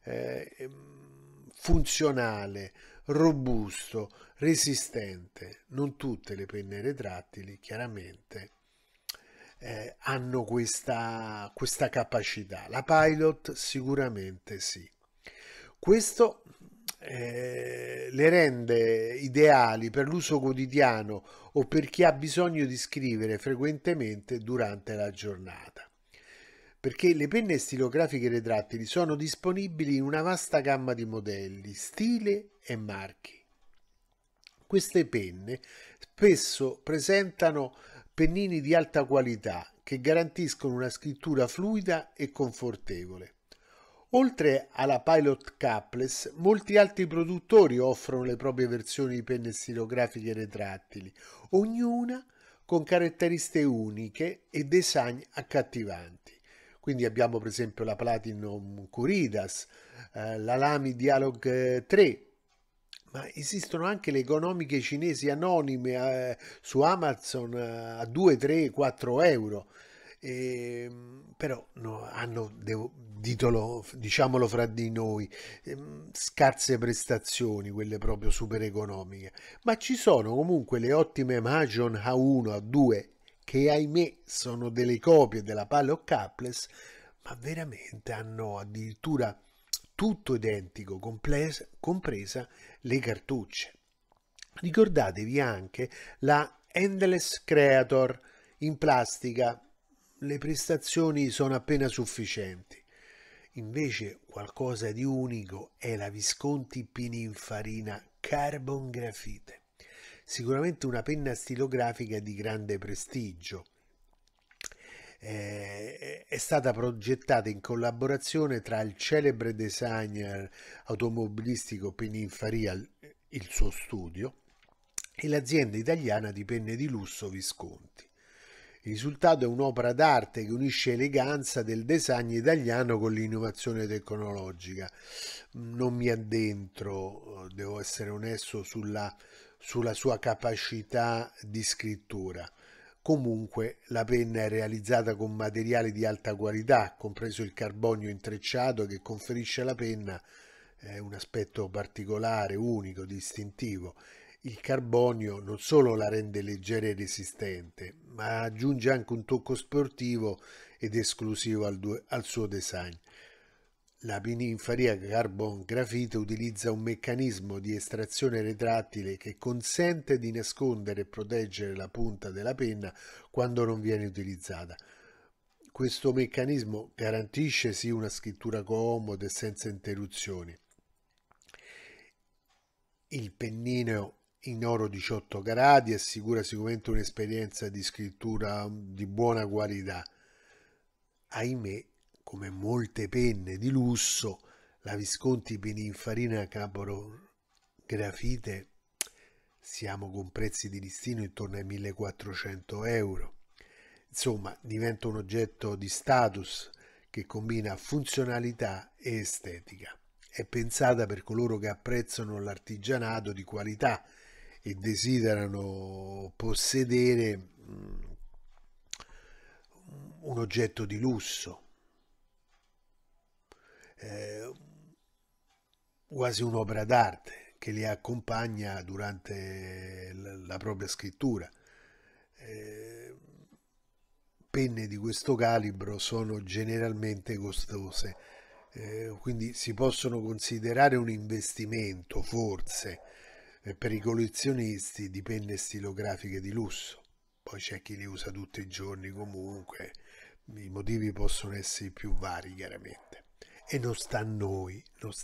[SPEAKER 6] funzionale, robusto, resistente. Non tutte le penne retrattili chiaramente hanno questa capacità. La Pilot sicuramente sì. Questo le rende ideali per l'uso quotidiano o per chi ha bisogno di scrivere frequentemente durante la giornata, perché le penne stilografiche retrattili sono disponibili in una vasta gamma di modelli, stile e marchi. Queste penne spesso presentano pennini di alta qualità che garantiscono una scrittura fluida e confortevole. Oltre alla Pilot Capless, molti altri produttori offrono le proprie versioni di penne stilografiche retrattili, ognuna con caratteristiche uniche e design accattivanti. Quindi abbiamo per esempio la Platinum Curidas, la Lamy Dialog 3, ma esistono anche le economiche cinesi anonime su Amazon a 2, 3, 4 euro. Però no, hanno, diciamolo fra di noi, scarse prestazioni, quelle proprio super economiche, ma ci sono comunque le ottime Majon A1, A2, che ahimè sono delle copie della Pilot Capless, ma veramente hanno addirittura tutto identico, compresa le cartucce. Ricordatevi anche la Endless Creator in plastica, le prestazioni sono appena sufficienti. Invece qualcosa di unico è la Visconti Pininfarina Carbon Grafite, sicuramente una penna stilografica di grande prestigio. È stata progettata in collaborazione tra il celebre designer automobilistico Pininfarina, il suo studio, e l'azienda italiana di penne di lusso Visconti. Il risultato è un'opera d'arte che unisce eleganza del design italiano con l'innovazione tecnologica. Non mi addentro, devo essere onesto, sulla sua capacità di scrittura. Comunque la penna è realizzata con materiali di alta qualità, compreso il carbonio intrecciato che conferisce alla penna un aspetto particolare, unico, distintivo. Il carbonio non solo la rende leggera e resistente, ma aggiunge anche un tocco sportivo ed esclusivo al suo design. La Pininfarina Carbon Grafite utilizza un meccanismo di estrazione retrattile che consente di nascondere e proteggere la punta della penna quando non viene utilizzata. Questo meccanismo garantisce sì una scrittura comoda e senza interruzioni. Il pennino in oro 18 carati assicura sicuramente un'esperienza di scrittura di buona qualità. Ahimè, come molte penne di lusso, la Visconti Pininfarina Carbon Grafite siamo con prezzi di listino intorno ai 1.400 euro. Insomma, diventa un oggetto di status che combina funzionalità e estetica. È pensata per coloro che apprezzano l'artigianato di qualità e desiderano possedere un oggetto di lusso, quasi un'opera d'arte che li accompagna durante la propria scrittura. Penne di questo calibro sono generalmente costose, quindi si possono considerare un investimento, forse, per i collezionisti di penne stilografiche di lusso. Poi c'è chi le usa tutti i giorni comunque, i motivi possono essere più vari chiaramente. E non sta a noi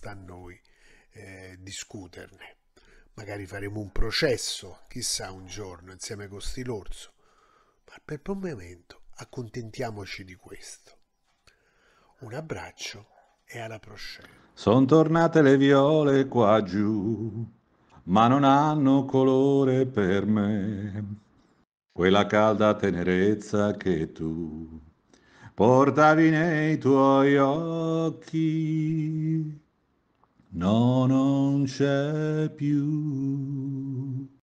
[SPEAKER 6] discuterne. Magari faremo un processo, chissà un giorno, insieme con Stilorso. Ma per il momento accontentiamoci di questo. Un abbraccio e alla prossima.
[SPEAKER 7] Son tornate le viole qua giù, ma non hanno colore per me. Quella calda tenerezza che tu portavi nei tuoi occhi, no, non c'è più.